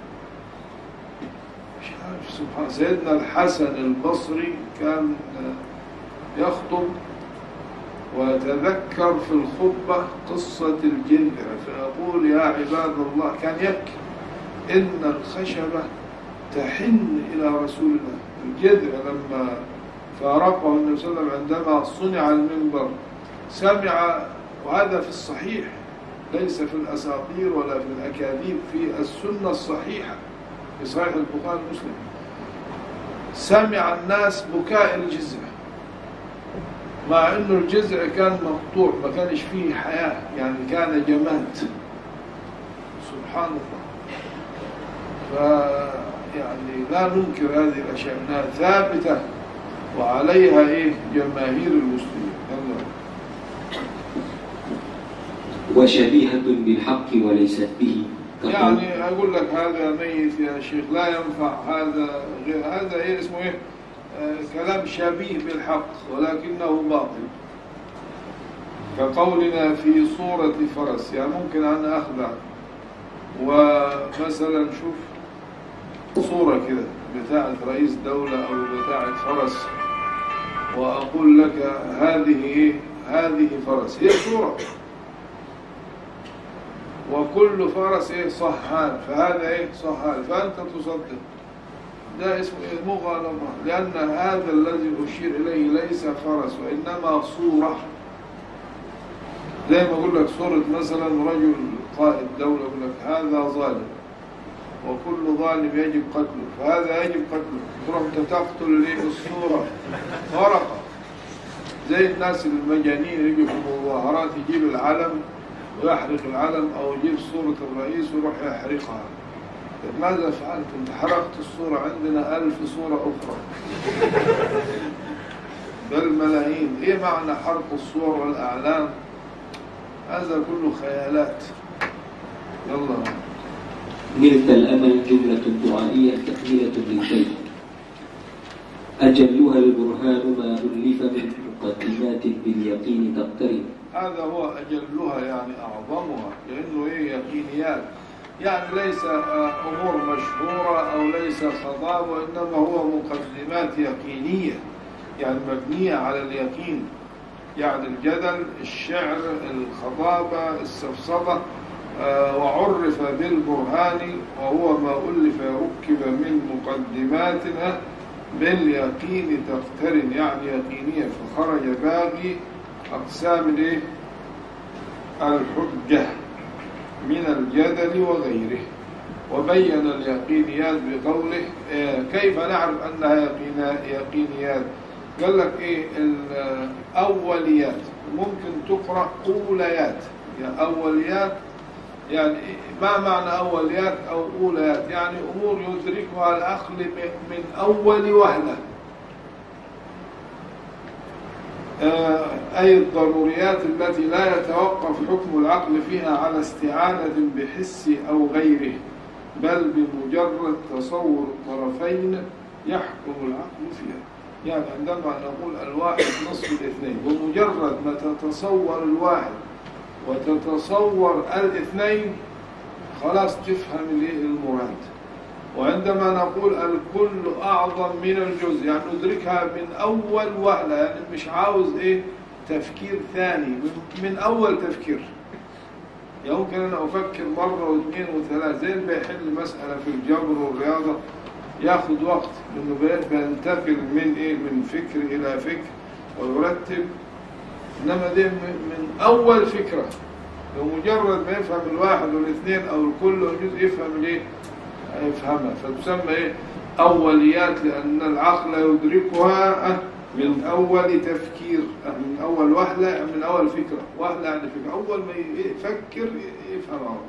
مش عارف سبحان. سيدنا الحسن البصري كان يخطب ويتذكر في الخطبة قصة الجذع فيقول يا عباد الله، كان يبكي إن الخشبة تحن إلى رسول الله. الجذع لما فارقه النبي صلى الله عليه وسلم عندما صنع المنبر سمع، وهذا في الصحيح ليس في الأساطير ولا في الأكاذيب، في السنة الصحيحة في صحيح البخاري ومسلم، سمع الناس بكاء الجذع، مع أنه الجذع كان مقطوع ما كانش فيه حياة، يعني كان جماد. سبحان الله. فيعني لا ننكر هذه الأشياء أنها ثابتة وعليها جماهير المسلمين. وشبيهة بالحق وليست به. يعني أقول لك هذا ميت يا شيخ لا ينفع، هذا غير هذا اسمه كلام شبيه بالحق ولكنه باطل، كقولنا في صورة فرس. يعني ممكن أنا أخدع ومثلا شوف صورة كده بتاعة رئيس دولة أو بتاعة فرس وأقول لك هذه إيه؟ هذه فرس، هي صورة، وكل فرس إيه؟ صهان، فهذا إيه؟ صهان، فأنت تصدق. ده اسمه إيه؟ مغالطة، لأن هذا الذي أشير إليه ليس فرس وإنما صورة. زي ما أقول لك صورة مثلا رجل قائد دولة، أقول لك هذا ظالم وكل ظالم يجب قتله، فهذا يجب قتله، تروح أنت تقتل ليه الصورة ورقة. زي الناس المجانين يجوا في المظاهرات يجيب العلم ويحرق العلم، أو يجيب صورة الرئيس ويروح يحرقها. ماذا فعلت؟ انت حرقت الصورة، عندنا 1000 صورة أخرى بل ملايين. إيه معنى حرق الصور والأعلام؟ هذا كله خيالات. يلا. نلت الأمل جملة دعائية تكملة للشيء، أجلها البرهان ما ألف من مقدمات باليقين تقترب. هذا هو أجلها، يعني أعظمها، لأنه إيه؟ يقينيات، يعني ليس أمور مشهورة أو ليس خضاب، وإنما هو مقدمات يقينية، يعني مبنية على اليقين. يعني الجدل، الشعر، الخضابة، السفسطة، وعرف بالبرهان، وهو ما ألف ركب من مقدماتنا باليقين تقترن، يعني يقينية. فخرج باقي أقسام الحجة من الجدل وغيره، وبين اليقينيات بقوله كيف نعرف أنها يقينيات؟ قال لك إيه؟ الأوليات ممكن تقرأ أوليات، يعني أوليات، يعني ما معنى أوليات أو أوليات؟ يعني أمور يدركها العقل من أول وهلة، أي الضروريات التي لا يتوقف حكم العقل فيها على استعانة بحس أو غيره، بل بمجرد تصور الطرفين يحكم العقل فيها. يعني عندما نقول الواحد نصف الاثنين، بمجرد ما تتصور الواحد وتتصور الاثنين خلاص تفهم المراد. وعندما نقول الكل أعظم من الجزء، يعني ندركها من أول وهلة، يعني مش عاوز تفكير ثاني، من أول تفكير. يعني ممكن أنا أفكر مرة واثنين وثلاث، زي اللي بيحل مسألة في الجبر والرياضة ياخد وقت، لأنه بينتقل من فكر إلى فكر ويرتب. إنما دي من أول فكرة، بمجرد ما يفهم الواحد والاثنين أو الكل والجزء يفهم يفهمها، فتسمى أوليات، لأن العقل يدركها من أول تفكير، من أول وهلة، من أول فكرة. وهلة يعني فكرة، أول ما يفكر يفهمها.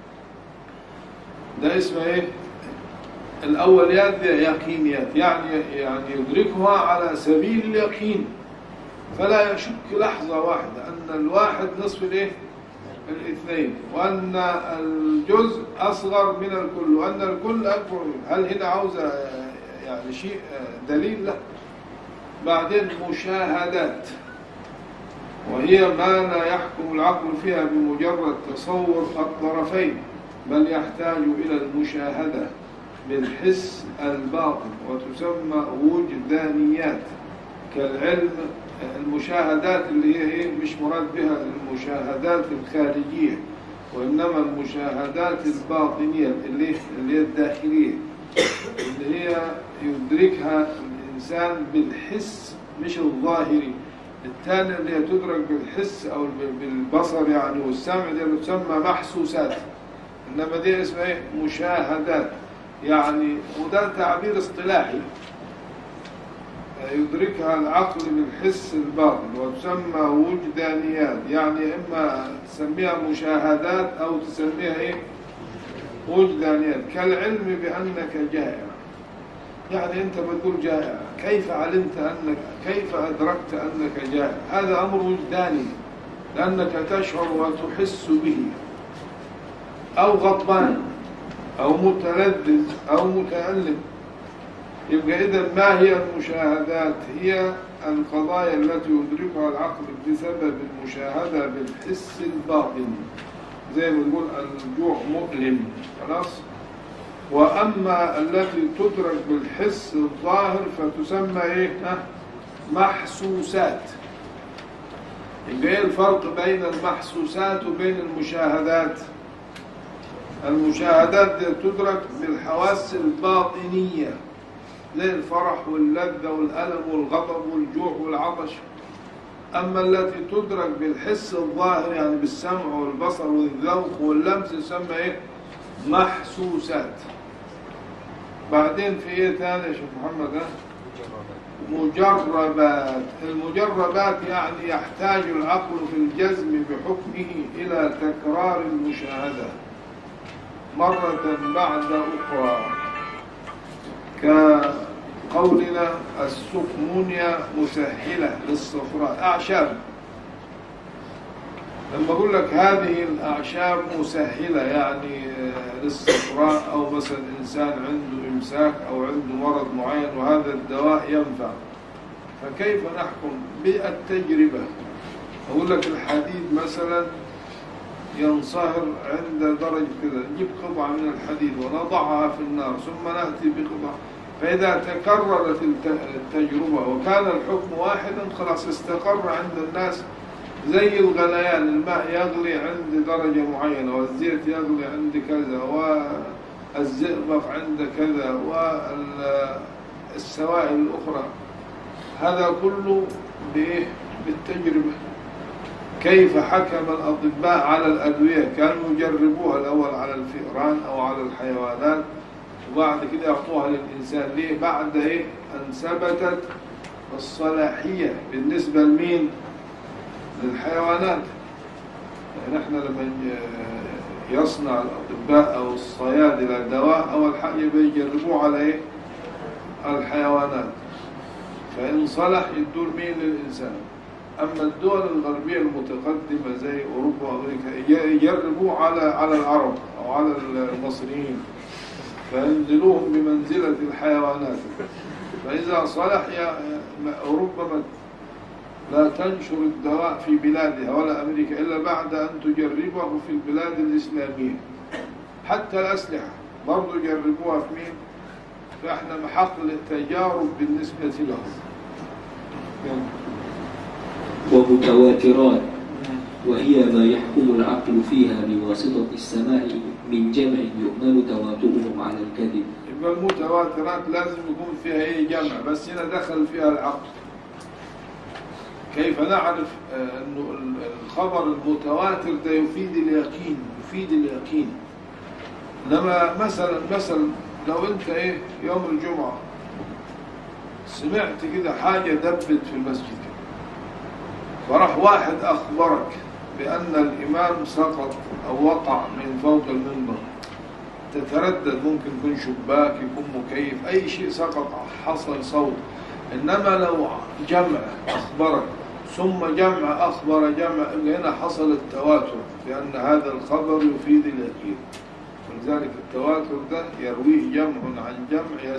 ده اسمه الأوليات دي يقينيات، يعني يدركها على سبيل اليقين، فلا يشك لحظة واحدة أن الواحد نصف الاثنين، وأن الجزء أصغر من الكل، وأن الكل أكبر منه. هل هنا عاوزة يعني شيء دليل؟ لا. بعدين مشاهدات، وهي ما لا يحكم العقل فيها بمجرد تصور الطرفين، بل يحتاج إلى المشاهدة بالحس الباطن، وتسمى وجدانيات كالعلم. المشاهدات اللي هي مش مراد بها المشاهدات الخارجية، وإنما المشاهدات الباطنية اللي هي الداخلية، اللي هي يدركها الإنسان بالحس مش الظاهري. الثاني اللي هي تدرك بالحس أو بالبصر يعني والسمع، دي اللي تسمى محسوسات. إنما دي اسمها مشاهدات، يعني وده تعبير اصطلاحي يدركها العقل بالحس الباطن، وتسمى وجدانيات. يعني إما تسميها مشاهدات أو تسميها وجدانيات. كالعلم بأنك جائع، يعني أنت بتقول جائع، كيف علمت كيف أدركت أنك جائع؟ هذا أمر وجداني، لأنك تشعر وتحس به، أو غضبان أو متلذذ أو متألم. يبقى إذا ما هي المشاهدات؟ هي القضايا التي يدركها العقل بسبب المشاهدة بالحس الباطن، زي ما نقول الجوع مؤلم، خلاص. وأما التي تدرك بالحس الظاهر فتسمى إيه؟ محسوسات. يبقى إيه الفرق بين المحسوسات وبين المشاهدات؟ المشاهدات تدرك بالحواس الباطنية، زي الفرح واللذة والألم والغضب والجوع والعطش. أما التي تدرك بالحس الظاهر يعني بالسمع والبصر والذوق واللمس تسمى إيه؟ محسوسات. بعدين في إيه ثاني يا شيخ محمد؟ مجربات. المجربات يعني يحتاج العقل في الجزم بحكمه إلى تكرار المشاهدة مرة بعد أخرى، كقولنا السكمونيا مسهلة للصفراء، أعشاب. لما أقول لك هذه الأعشاب مسهلة يعني للصفراء، أو مثلا إنسان عنده إمساك أو عنده مرض معين وهذا الدواء ينفع، فكيف نحكم؟ بالتجربة. أقول لك الحديد مثلا ينصهر عند درجة كذا، نجيب قطعة من الحديد ونضعها في النار ثم نأتي بقطعة، فإذا تكررت التجربة وكان الحكم واحدا خلاص استقر عند الناس. زي الغليان، الماء يغلي عند درجة معينة، والزيت يغلي عند كذا، والزئبق عند كذا، والسوائل الأخرى، هذا كله بالتجربة. كيف حكم الأطباء على الأدوية؟ كانوا يجربوها الأول على الفئران أو على الحيوانات، وبعد كده يعطوها للإنسان. ليه؟ بعد أن ثبتت الصلاحية بالنسبة لمين؟ للحيوانات. يعني نحن لما يصنع الأطباء أو الصيادلة دواء أول حاجة بيجربوه على الحيوانات، فإن صلح يدور مين؟ للإنسان. أما الدول الغربية المتقدمة زي أوروبا وأمريكا يجربوه على العرب أو على المصريين، فينزلوهم بمنزلة الحيوانات. فإذا صلح أوروبا لا تنشر الدواء في بلادها ولا أمريكا إلا بعد أن تجربه في البلاد الإسلامية. حتى الأسلحة برضو جربوها في مين؟ فإحنا محق للتجارب بالنسبة لهم. ومتواترات، وهي ما يحكم العقل فيها بواسطة السماع من جمع يؤمن تواترهم على الكذب. يبقى المتواترات لازم يكون فيها جمع، بس هنا دخل فيها العقل. كيف نعرف أنه الخبر المتواتر ده يفيد اليقين؟ يفيد اليقين. لما مثلا لو أنت يوم الجمعة سمعت كده حاجة دبت في المسجد، فراح واحد أخبرك بأن الإمام سقط أو وقع من فوق المنبر، تتردد، ممكن يكون شباك، يكون مكيف، أي شيء سقط، حصل صوت. إنما لو جمع أخبرك ثم جمع أخبر جمع، هنا حصل التواتر، لأن هذا الخبر يفيد اليقين. ولذلك التواتر ده يرويه جمع عن جمع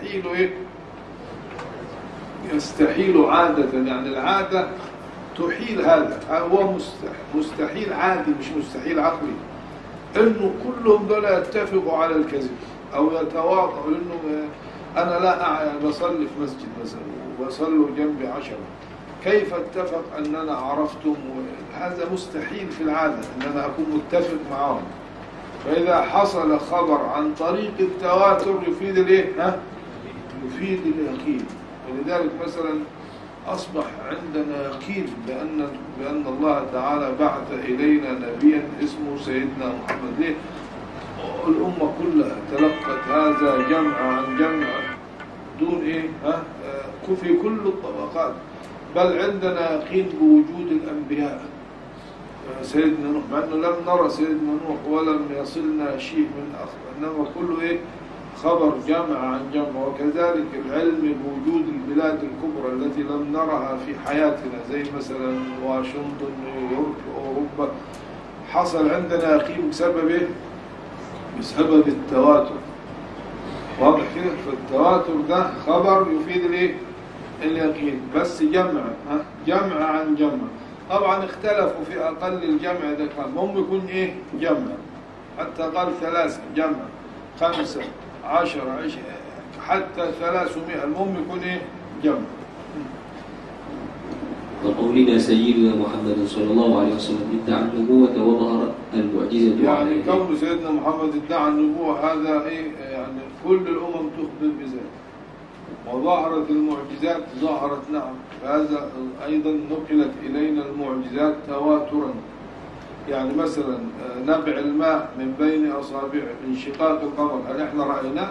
يستحيل عادة، يعني العادة تحيل هذا، هو مستحيل عادي مش مستحيل عقلي، إنه كلهم دول يتفقوا على الكذب أو يتواطؤوا. لأنه أنا لا بصلي في مسجد مثلا وبصلوا جنبي 10، كيف اتفق أننا عرفتم؟ هذا مستحيل في العادة أن أنا أكون متفق معهم. فإذا حصل خبر عن طريق التواتر يفيد يفيد اليقين. ولذلك مثلا أصبح عندنا يقين بأن الله تعالى بعث إلينا نبيا اسمه سيدنا محمد. ليه؟ الأمة كلها تلقت هذا جمع عن جمع دون في كل الطبقات. بل عندنا يقين بوجود الأنبياء. سيدنا نوح، مع أنه لم نرى سيدنا نوح ولم يصلنا شيء من أخبار، إنما كله خبر جمع عن جمع. وكذلك العلم بوجود البلاد الكبرى التي لم نرها في حياتنا، زي مثلا واشنطن، نيويورك، أوروبا، حصل عندنا يقين بسبب التواتر. واضح كده؟ فالتواتر ده خبر يفيد الايه؟ اليقين، بس جمع جمع عن جمع. طبعا اختلفوا في أقل الجمع ده كان، هم يكون إيه؟ جمع، حتى قال 3 جمع، 5 10 20 حتى 300، المهم يكون إيه؟ جمع. وقولنا سيدنا محمد صلى الله عليه وسلم ادعى النبوة وظهر المعجزة يعني كون سيدنا محمد ادعى النبوة هذا إيه؟ يعني كل الأمم تخبر بذلك، وظهرت المعجزات ظهرت، نعم، فهذا أيضا نقلت إلينا المعجزات تواترا. يعني مثلا نبع الماء من بين أصابع، انشقاق القمر، هل احنا رأيناه؟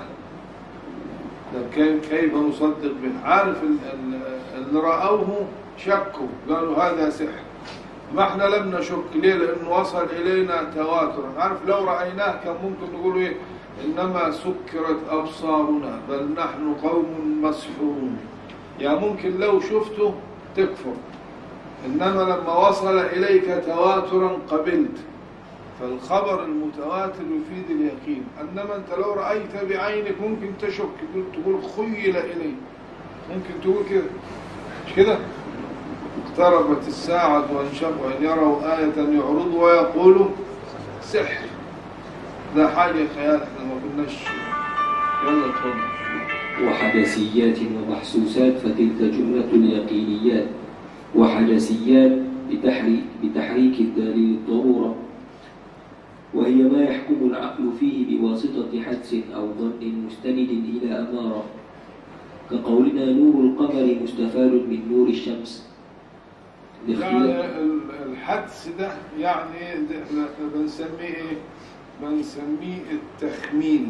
كيف نصدق به؟ عارف اللي رأوه شكوا، قالوا هذا سحر، ما احنا لم نشك. ليه؟ لأنه وصل إلينا تواترا. عارف لو رأيناه كان ممكن نقول إيه؟ إنما سكرت أبصارنا بل نحن قوم مسحورون. يعني ممكن لو شفته تكفر، إنما لما وصل إليك تواترا قبلت. فالخبر المتواتر يفيد اليقين، إنما أنت لو رأيت بعينك ممكن تشك، تقول خيل إلي، ممكن تقول كده، مش كده؟ اقتربت الساعة وانشق، وإن يروا آية يعرضوا ويقولوا سحر. ده حاجة خيال، احنا ما كناش. يلا تفضل. وحدثيات ومحسوسات، فتلك جملة اليقينيات. وحدثيات بتحريك الدليل الضرورة، وهي ما يحكم العقل فيه بواسطة حدس أو ظن مستند إلى أمارة، كقولنا نور القمر مستفاد من نور الشمس. يعني الحدس ده يعني احنا بنسميه ايه؟ بنسميه التخمين.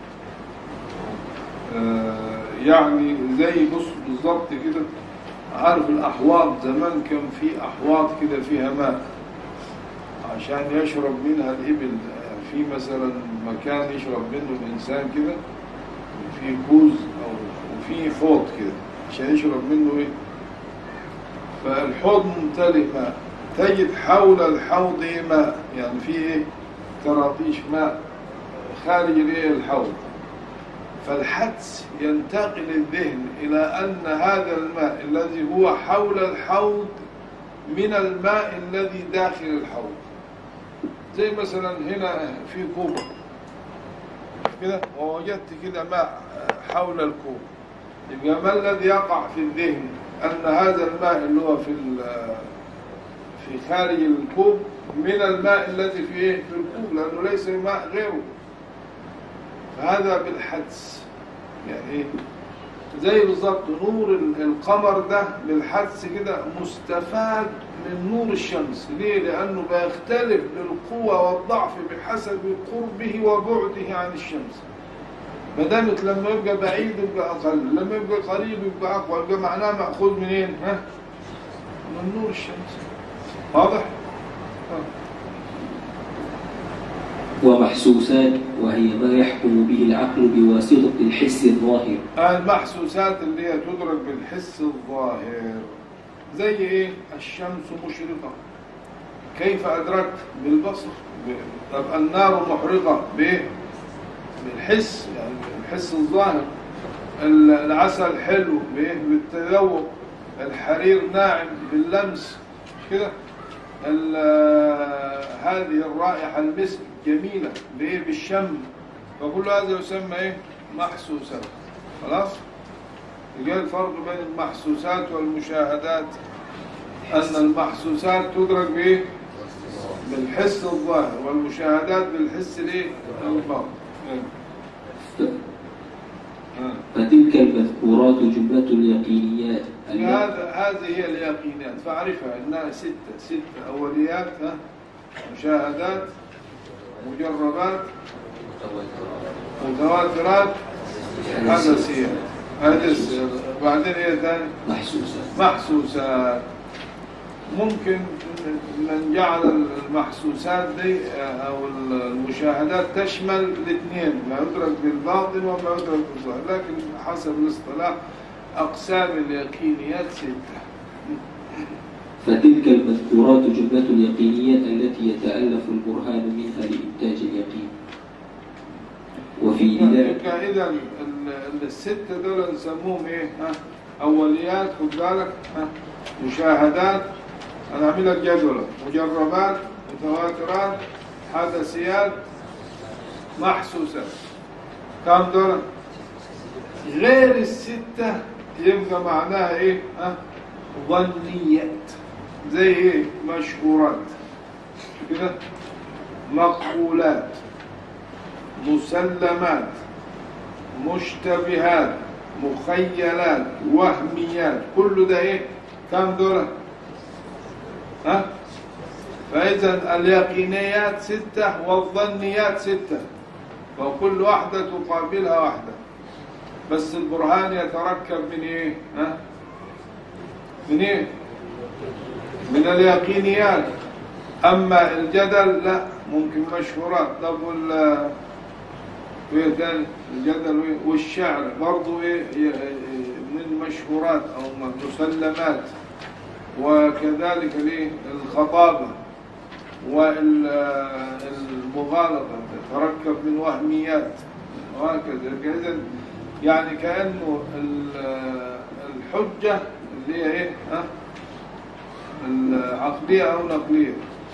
يعني زي بص بالضبط كده، عارف الأحواض زمان كان في أحواض كده فيها ماء عشان يشرب منها الإبل، في مثلا مكان يشرب منه الإنسان كده، في كوز أو في حوض كده عشان يشرب منه إيه؟ فالحوض ممتلئ ماء، تجد حول الحوض ماء، يعني في إيه؟ كراطيش ماء خارج الحوض. فالحدس ينتقل الذهن إلى أن هذا الماء الذي هو حول الحوض من الماء الذي داخل الحوض. زي مثلا هنا في كوب كده، ووجدت كده ماء حول الكوب، يبقى ما الذي يقع في الذهن؟ أن هذا الماء اللي هو في خارج الكوب من الماء الذي في الكوب، لأنه ليس ماء غيره. فهذا بالحدس، يعني زي بالضبط نور القمر ده بالحدس كده مستفاد من نور الشمس. ليه؟ لأنه بيختلف بالقوة والضعف بحسب قربه وبعده عن الشمس. ما دامت لما يبقى بعيد يبقى أقل، لما يبقى قريب يبقى أقوى، يبقى معناه مأخوذ منين؟ من نور الشمس. واضح؟ ومحسوسات، وهي ما يحكم به العقل بواسطة الحس الظاهر. المحسوسات اللي هي تدرك بالحس الظاهر، زي ايه؟ الشمس مشرقة، كيف أدركت؟ بالبصر. طب النار محرقة بايه؟ بالحس، يعني الحس الظاهر. العسل حلو بايه؟ بالتذوق. الحرير ناعم باللمس، مش كده؟ هذه الرائحة المسك جميلة بايه؟ بالشم. فكل هذا يسمى ايه؟ محسوسات. خلاص؟ يبقى الفرق بين المحسوسات والمشاهدات أن المحسوسات تدرك بايه؟ بالحس الظاهر، والمشاهدات بالحس الايه؟ الباطن. فتلك المذكورات جملة اليقينيات. هذه هي اليقينيات، فاعرفها انها ستة اوليات، مشاهدات، مجربات، متواترات، حدثيات. بعدين هي ثاني محسوسات. ممكن من جعل المحسوسات دي او المشاهدات تشمل الاثنين، ما يدرك بالباطن وما يدرك بالظاهر، لكن حسب الاصطلاح اقسام اليقينيات 6. فتلك المذكورات جملة اليقينيات التي يتألف البرهان منها لإنتاج اليقين. وفي ذلك إذا الستة دول نسموهم إيه؟ أوليات، خد بالك، مشاهدات، أنا أعمل لك جدول، مجربات، متواترات، حدثيات، محسوسات. كم دول؟ غير الستة يبقى معناها إيه؟ ظنيات، زي إيه؟ مشهورات كده، مقبولات، مسلمات، مشتبهات، مخيلات، وهميات، كل ده إيه؟ كم دول؟ فإذا اليقينيات ستة والظنيات ستة، وكل واحدة تقابلها واحدة، بس البرهان يتركب من إيه؟ من إيه؟ من اليقينيات. أما الجدل لا، ممكن مشهورات. طب الجدل والشعر برضو من مشهورات أو مسلمات، وكذلك الخطابة والمغالطة تتركب من وهميات، وهكذا. إذن يعني كأنه الحجة اللي هي إيه؟ العقلية أو نقلية،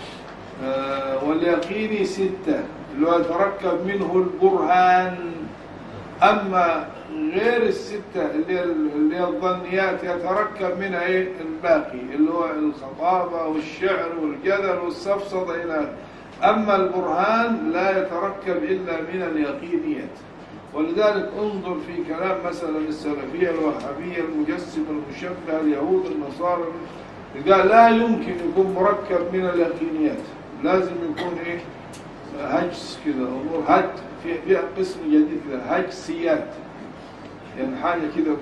واليقيني ستة اللي هو يتركب منه البرهان. أما غير الستة اللي هي الظنيات يتركب منها إيه؟ الباقي اللي هو الخطابة والشعر والجدل والسفسطة إلى. أما البرهان لا يتركب إلا من اليقينيات. ولذلك انظر في كلام مثلا السلفية الوهابية المجسمة المشبهة اليهود النصارى، قال لا يمكن يكون مركب من اليقينيات، لازم يكون إيه؟ هجس كده، أمور هج، في قسم جديد كده، هجسيات، يعني حاجة كده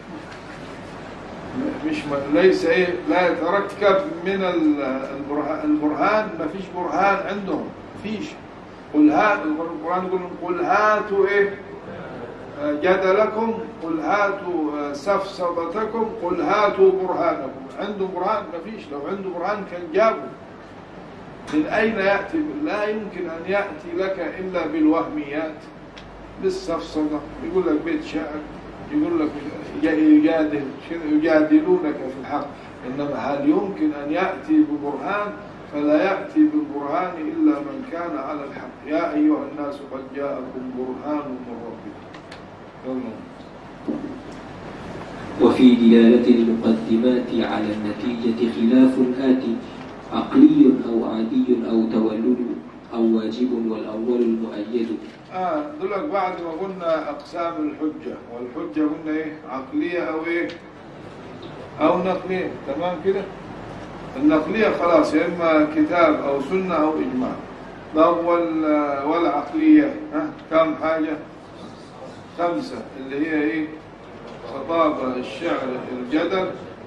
مش ليس إيه، لا يتركب من البرهان. ما فيش برهان عندهم، فيش. قل هات، القرآن يقول قل هاتوا إيه؟ جدلكم، قل هاتوا سفسطتكم، قل هاتوا برهانكم. عنده برهان؟ ما فيش. لو عنده برهان كان جابه. من أين يأتي؟ لا يمكن أن يأتي لك إلا بالوهميات، بالسفسطة. يقول لك بيت شعر، يقول لك يجادلونك في الحق. إنما هل يمكن أن يأتي ببرهان؟ فلا يأتي بالبرهان إلا من كان على الحق. يا أيها الناس قد جاءكم برهان من ربكم. وفي دلالة المقدمات على النتيجة خلاف آتي: عقلي أو عادي أو تولد أو واجب، والأول المؤيد. دلوقتي بعد ما قلنا أقسام الحجة، والحجة قلنا إيه؟ عقلية أو إيه؟ أو نقلية. تمام كده؟ النقلية خلاص، يا إما كتاب أو سنة أو إجماع. طب والعقلية كم حاجة؟ 5، اللي هي إيه؟ خطابة، الشعر، الجدل،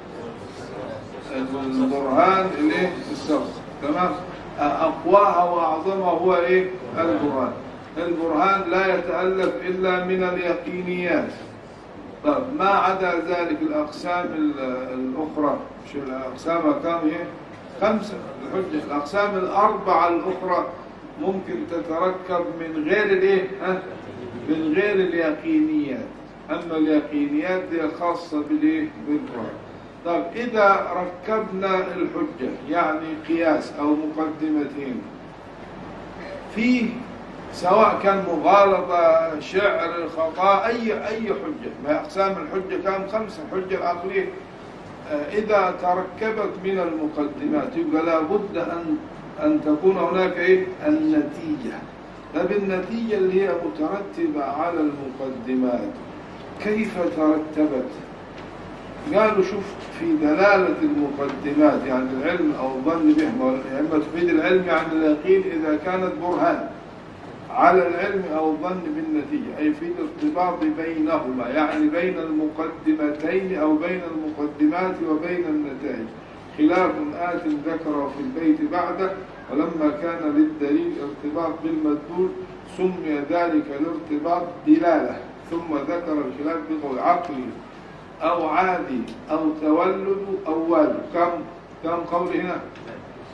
البرهان، إليه السفس. تمام. أقواها وأعظمها هو إيه؟ البرهان. البرهان لا يتألف إلا من اليقينيات. طب ما عدا ذلك الأقسام الأخرى، شو الأقسام كم هي؟ 5 الحجة. الأقسام الأربعة الأخرى ممكن تتركب من غير الإيه؟ من غير اليقينيات. أما اليقينيات دي خاصة بالإيه؟ بالبرهان. طب إذا ركبنا الحجة، يعني قياس أو مقدمتين فيه، سواء كان مغالطة، شعر، خطأ، أي حجة. ما أقسام الحجة كان 5. الحجة العقلية إذا تركبت من المقدمات يبقى لابد أن تكون هناك إيه؟ النتيجة. طب النتيجة اللي هي مترتبة على المقدمات كيف ترتبت؟ قالوا شوف، في دلالة المقدمات يعني العلم أو الظن بهم، يعني تفيد العلم يعني اليقين إذا كانت برهان على العلم أو الظن بالنتيجة، أي في الارتباط بينهما، يعني بين المقدمتين أو بين المقدمات وبين النتائج. خلاف آت ذكره في البيت بعده، ولما كان للدليل ارتباط بالمدلول سمي ذلك الارتباط دلالة. ثم ذكر الخلاف بقول عقلي أو عادي أو تولد أو واجب. كم قول هنا؟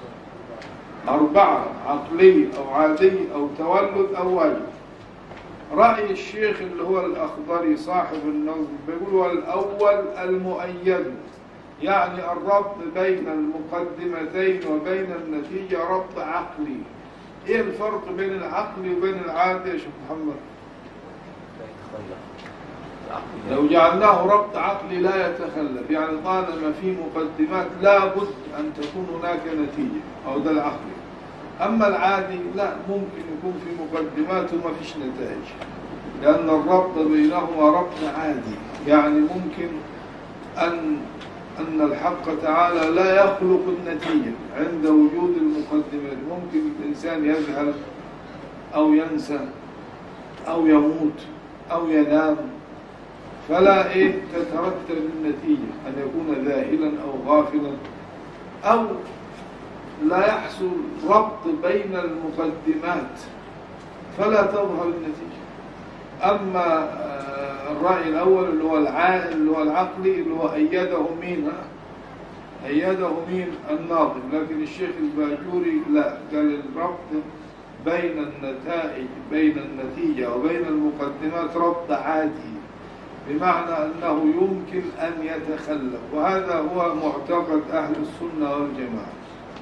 4. عقلي أو عادي أو تولد أو واجب. رأي الشيخ اللي هو الأخضري صاحب النظم بيقول والأول المؤيد، يعني الربط بين المقدمتين وبين النتيجة ربط عقلي. إيه الفرق بين العقلي وبين العادي يا شيخ محمد؟ لو جعلناه ربط عقلي لا يتخلف، يعني طالما في مقدمات لابد أن تكون هناك نتيجة، أو ده العقلي. أما العادي لا، ممكن يكون في مقدمات وما فيش نتائج، لأن الربط بينهما ربط عادي. يعني ممكن أن الحق تعالى لا يخلق النتيجة عند وجود المقدمات. ممكن الإنسان يذهل أو ينسى أو يموت أو ينام، فلا تترتب النتيجة أن يكون ذاهلا أو غافلا، أو لا يحصل ربط بين المقدمات فلا تظهر النتيجة. أما الرأي الأول اللي هو العقلي اللي هو أيده مين؟ أيده مين؟ الناظم. لكن الشيخ الباجوري لا، قال الربط بين النتائج، بين النتيجة وبين المقدمات ربط عادي، بمعنى أنه يمكن أن يتخلف، وهذا هو معتقد أهل السنة والجماعة.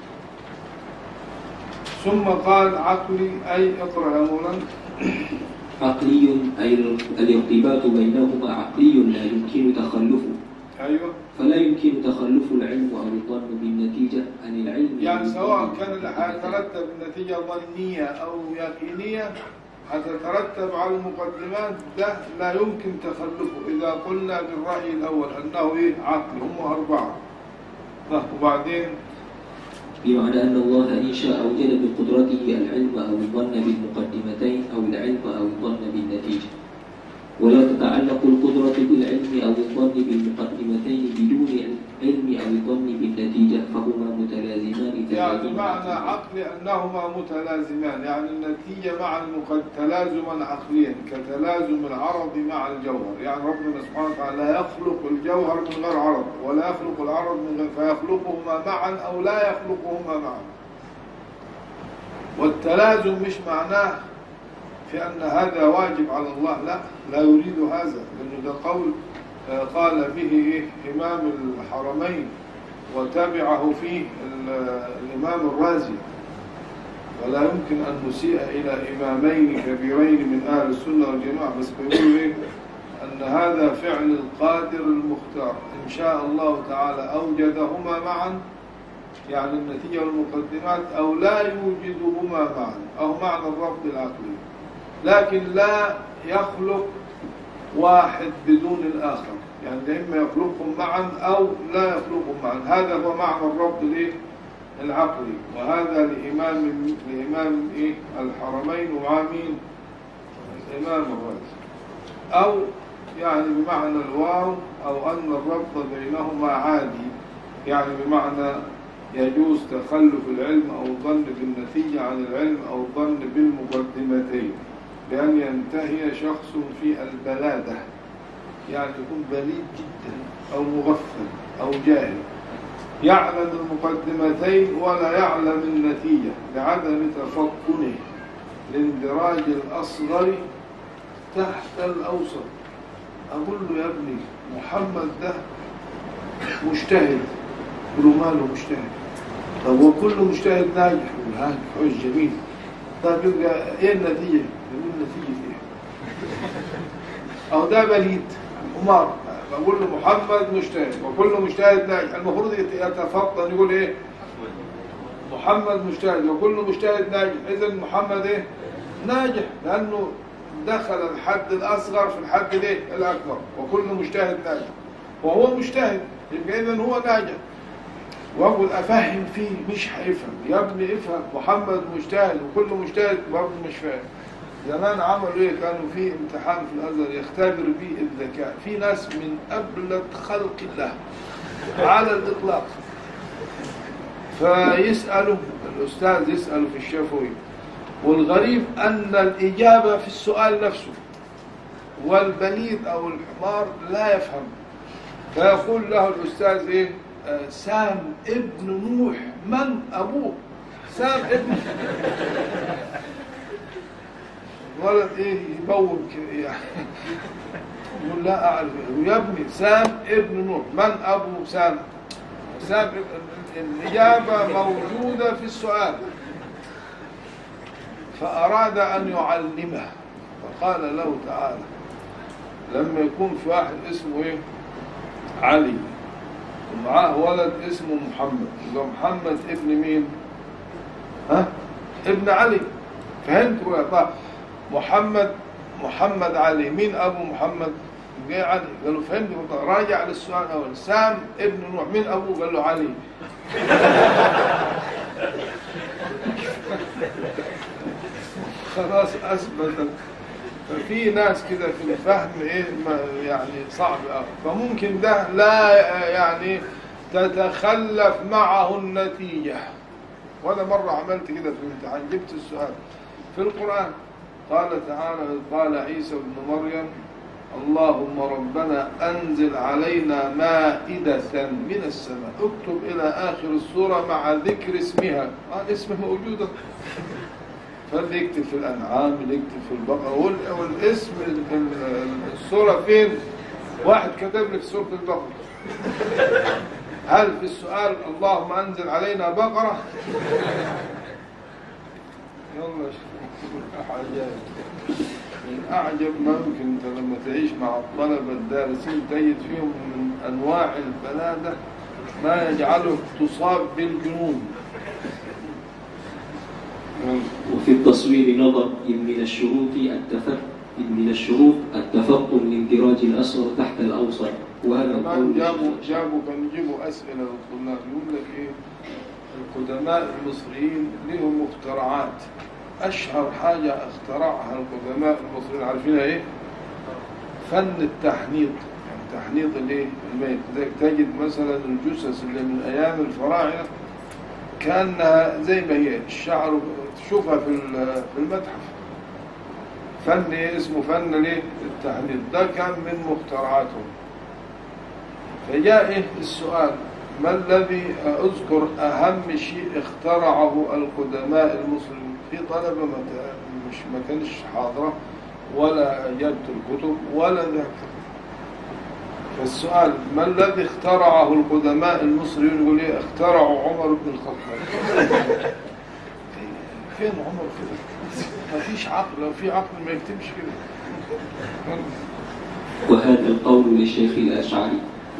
ثم قال عقلي، أي اقرأ يا مولانا. عقلي أي الارتباط بينهما عقلي لا يمكن تخلفه. أيوه. فلا يمكن تخلف العلم أو الظن بالنتيجة عن العلم، يعني سواء كان يترتب النتيجة ظنية أو يقينية حتترتب على المقدمات، ده لا يمكن تخلفه إذا قلنا بالرأي الأول أنه عقل. هم 4. وبعدين بمعنى أن الله إن شاء أوجد بقدرته العلم أو الظن بالمقدمتين أو العلم أو الظن بالنتيجة، ولا تتعلق القدرة بالعلم أو الظن بالمقدمتين بدون علم أو الظن بالنتيجة، فهما متلازمان. يعني معنى عقل أنهما متلازمان، يعني النتيجة مع تلازما عقليا كتلازم العرض مع الجوهر. يعني ربنا سبحانه وتعالى لا يخلق الجوهر من غير عرض، ولا يخلق العرض من غير، فيخلقهما معا أو لا يخلقهما معا. والتلازم مش معناه في أن هذا واجب على الله، لا، لا يريد هذا، لأنه ده قول قال به إمام الحرمين وتبعه فيه الإمام الرازي، ولا يمكن أن نسيء إلى إمامين كبيرين من أهل السنة والجماعة، بس بيقولوا أن هذا فعل القادر المختار، إن شاء الله تعالى أوجدهما معا، يعني النتيجة والمقدمات، أو لا يوجدهما معا، أو معنى الربط العقلي. لكن لا يخلق واحد بدون الآخر، يعني إما يخلقهم معا أو لا يخلقهم معا. هذا هو معنى الربط العقلي، وهذا لإمام الحرمين وعامين الإمام الرازي. أو يعني بمعنى الواو، أو أن الربط بينهما عادي، يعني بمعنى يجوز تخلف العلم أو الظن بالنتيجة عن العلم أو الظن بالمقدمتين، بأن ينتهي شخص في البلادة، يعني يكون بليد جدا أو مغفل أو جاهل، يعلم المقدمتين ولا يعلم النتيجة لعدم تفطنه لاندراج الأصغر تحت الأوسط. أقول له يا ابني محمد ده مجتهد، يقول له ماله مجتهد؟ طب وكل مجتهد ناجح؟ يقول هاك حج جميل. طب يبقى ايه النتيجة؟ يقول نتيجة ايه؟ أو ده بليد أمار. بقول له محمد مجتهد وكل مجتهد ناجح، المفروض يتفطن يقول ايه؟ محمد مجتهد وكل مجتهد ناجح، إذن محمد ناجح، لأنه دخل الحد الأصغر في الحد الأكبر، وكل مجتهد ناجح وهو مجتهد، يبقى إذن هو ناجح. وأقول أفهم فيه مش هيفهم. يا ابني افهم، محمد مجتهد وكل مجتهد، برضه مش فاهم. زمان عملوا ايه؟ كانوا في امتحان في الازهر يختبر به الذكاء، في ناس من أبلد خلق الله على الإطلاق، فيسألوا الأستاذ، يسألوا في الشفوي، والغريب أن الإجابة في السؤال نفسه، والبليد أو الحمار لا يفهم. فيقول له الأستاذ ايه؟ سام ابن نوح من أبوه؟ سام ابن ولد إيه يبوم كده يعني يقول لا أعرف. يا ابني سام ابن نوح، من أبو سام؟ سام الإجابة موجودة في السؤال، فأراد أن يعلمه فقال له تعالى لما يكون في واحد اسمه إيه علي ومعاه ولد اسمه محمد، يبقى محمد ابن مين؟ ابن علي. فهمتوا يا طه؟ محمد علي، مين ابو محمد؟ جاي علي. قالوا فهمتوا؟ راجع للسؤال الاول، سام ابن نوح مين ابوه؟ قال له علي. خلاص اثبت. ففي ناس كده في الفهم ايه يعني صعب قوي، فممكن ده لا يعني تتخلف معه النتيجة. وأنا مرة عملت كده في الامتحان، جبت السؤال في القرآن قال تعالى قال عيسى ابن مريم اللهم ربنا أنزل علينا مائدة من السماء، اكتب إلى آخر السورة مع ذكر اسمها. اسمه موجودة، فاللي يكتب في الأنعام اللي يكتب في البقرة والاسم السورة فين؟ واحد كتب لي في سورة البقرة. هل في السؤال اللهم أنزل علينا بقرة؟ يلا من أعجب ما يمكن أنت لما تعيش مع الطلبة الدارسين تجد فيهم من أنواع البلادة ما يجعلك تصاب بالجنون. وفي التصوير نظر إن من الشروط التفطن لاندراج الأصغر تحت الأوسط. وهذا القول كانوا يجيبوا أسئلة للطلاب يقول لك إيه القدماء المصريين لهم مخترعات. أشهر حاجة اخترعها القدماء المصريين عارفينها إيه؟ فن التحنيط، يعني تحنيط الإيه؟ الميت. تجد مثلا الجثث اللي من أيام الفراعنة كأنها زي ما هي الشعر، تشوفها في المتحف. فن اسمه فن ليه؟ التحنيط. ده كان من مخترعاتهم. فجاء السؤال ما الذي أذكر أهم شيء اخترعه القدماء المصريين؟ في طلبة ما كانش حاضرة ولا جابت الكتب ولا ذاكر. فالسؤال ما الذي اخترعه القدماء المصريين؟ يقول ايه؟ اخترعوا عمر بن الخطاب. فين عمر كده؟ ما فيش عقل، لو في عقل ما يكتبش كده. وهذا القول للشيخ الأشعري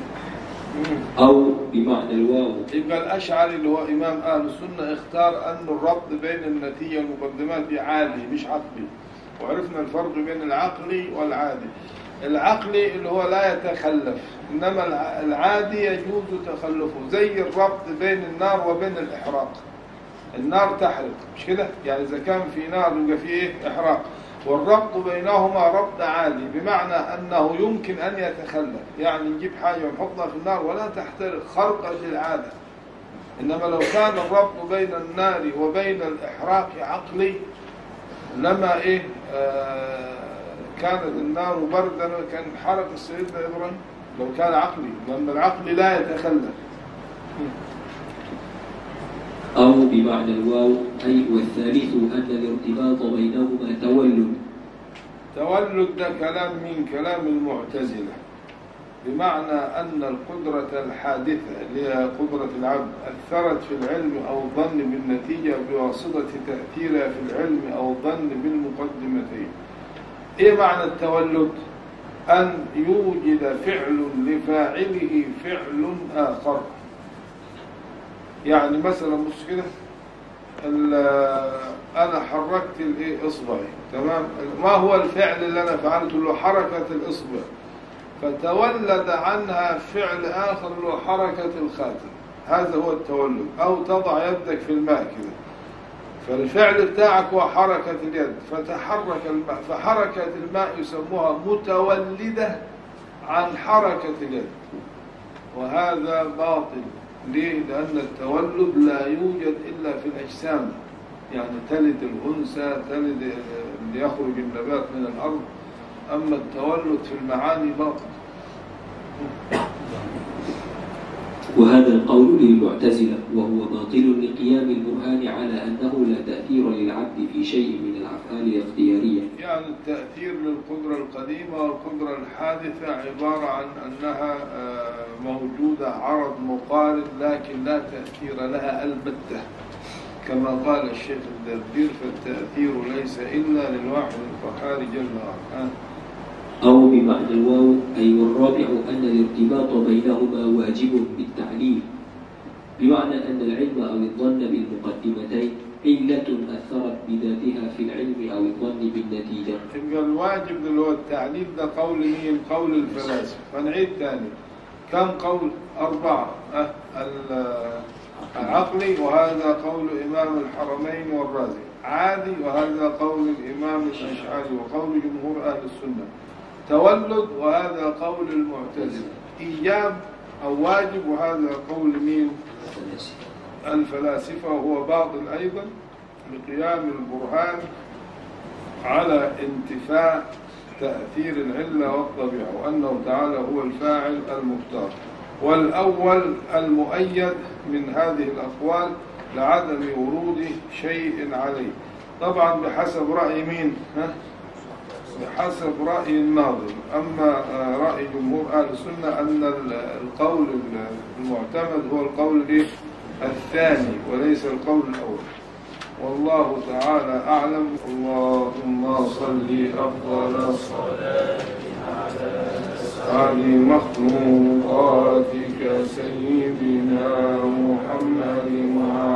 أو بمعنى الواو. يبقى الأشعري اللي هو إمام أهل السنة اختار أن الربط بين النتيجة والمقدمات عادي مش عقلي، وعرفنا الفرق بين العقلي والعادي. العقلي اللي هو لا يتخلف، إنما العادي يجوز تخلفه، زي الربط بين النار وبين الإحراق. النار تحرق مش كده؟ يعني إذا كان في نار يبقى في إيه؟ إحراق. والربط بينهما ربط عادي، بمعنى أنه يمكن أن يتخلف، يعني نجيب حاجة ونحطها في النار ولا تحترق خرقا للعادة. إنما لو كان الربط بين النار وبين الإحراق عقلي لما إيه كانت النار بردا كان حرق سيدنا إبراهيم لو كان عقلي، لأن العقل لا يتخلف. أو بمعنى الواو أي والثالث أن الارتباط بينهما تولد. تولد ده كلام من كلام المعتزلة، بمعنى أن القدرة الحادثة اللي هي قدرة العبد أثرت في العلم أو الظن بالنتيجة بواسطة تأثيرها في العلم أو الظن بالمقدمتين. إيه معنى التولد؟ أن يوجد فعل لفاعله فعل آخر. يعني مثلا بص كده، أنا حركت إصبعي، تمام؟ ما هو الفعل اللي أنا فعلته؟ له حركة الإصبع، فتولد عنها فعل آخر له حركة الخاتم. هذا هو التولد. أو تضع يدك في الماء كده، فالفعل بتاعك هو حركة اليد، فتحرك الماء، فحركة الماء يسموها متولدة عن حركة اليد، وهذا باطل. ليه؟ لأن التولد لا يوجد إلا في الأجسام، يعني تلد الأنثى، تلد اللي يخرج النبات من الأرض، أما التولد في المعاني باطل. وهذا القول للمعتزلة، وهو باطل لقيام البرهان على أنه لا تأثير للعبد في شيء من الأفعال الاختيارية. يعني التأثير للقدرة القديمة والقدرة الحادثة عبارة عن أنها موجودة عرض مقارن لكن لا تأثير لها البتة، كما قال الشيخ الدردير: فالتأثير ليس إلا للواحد القهار جل وعلا. أو بمعنى الواو أي والرابع أن الارتباط بينهما واجب بالتعليل، بمعنى أن العلم أو الظن بالمقدمتين علة أثرت بذاتها في العلم أو الظن بالنتيجة. الواجب اللي هو التعليل ده قول مين؟ قول الفلاسفة. فنعيد تاني، كم قول؟ 4. العقلي وهذا قول إمام الحرمين والرازي، عادي وهذا قول الإمام الأشعري وقول جمهور أهل السنة، تولد وهذا قول المعتزلة، إيجاب أو واجب وهذا قول مين؟ الفلاسفة، وهو باطل أيضا لقيام البرهان على انتفاء تأثير العلة والطبيعة، وأنه تعالى هو الفاعل المختار. والأول المؤيد من هذه الأقوال لعدم ورود شيء عليه، طبعا بحسب رأي مين؟ بحسب رأي الناظم. أما رأي جمهور أهل السنة أن القول المعتمد هو القول الثاني وليس القول الأول، والله تعالى أعلم. اللهم صل أفضل الصلاة على مخلوقاتك سيدنا محمد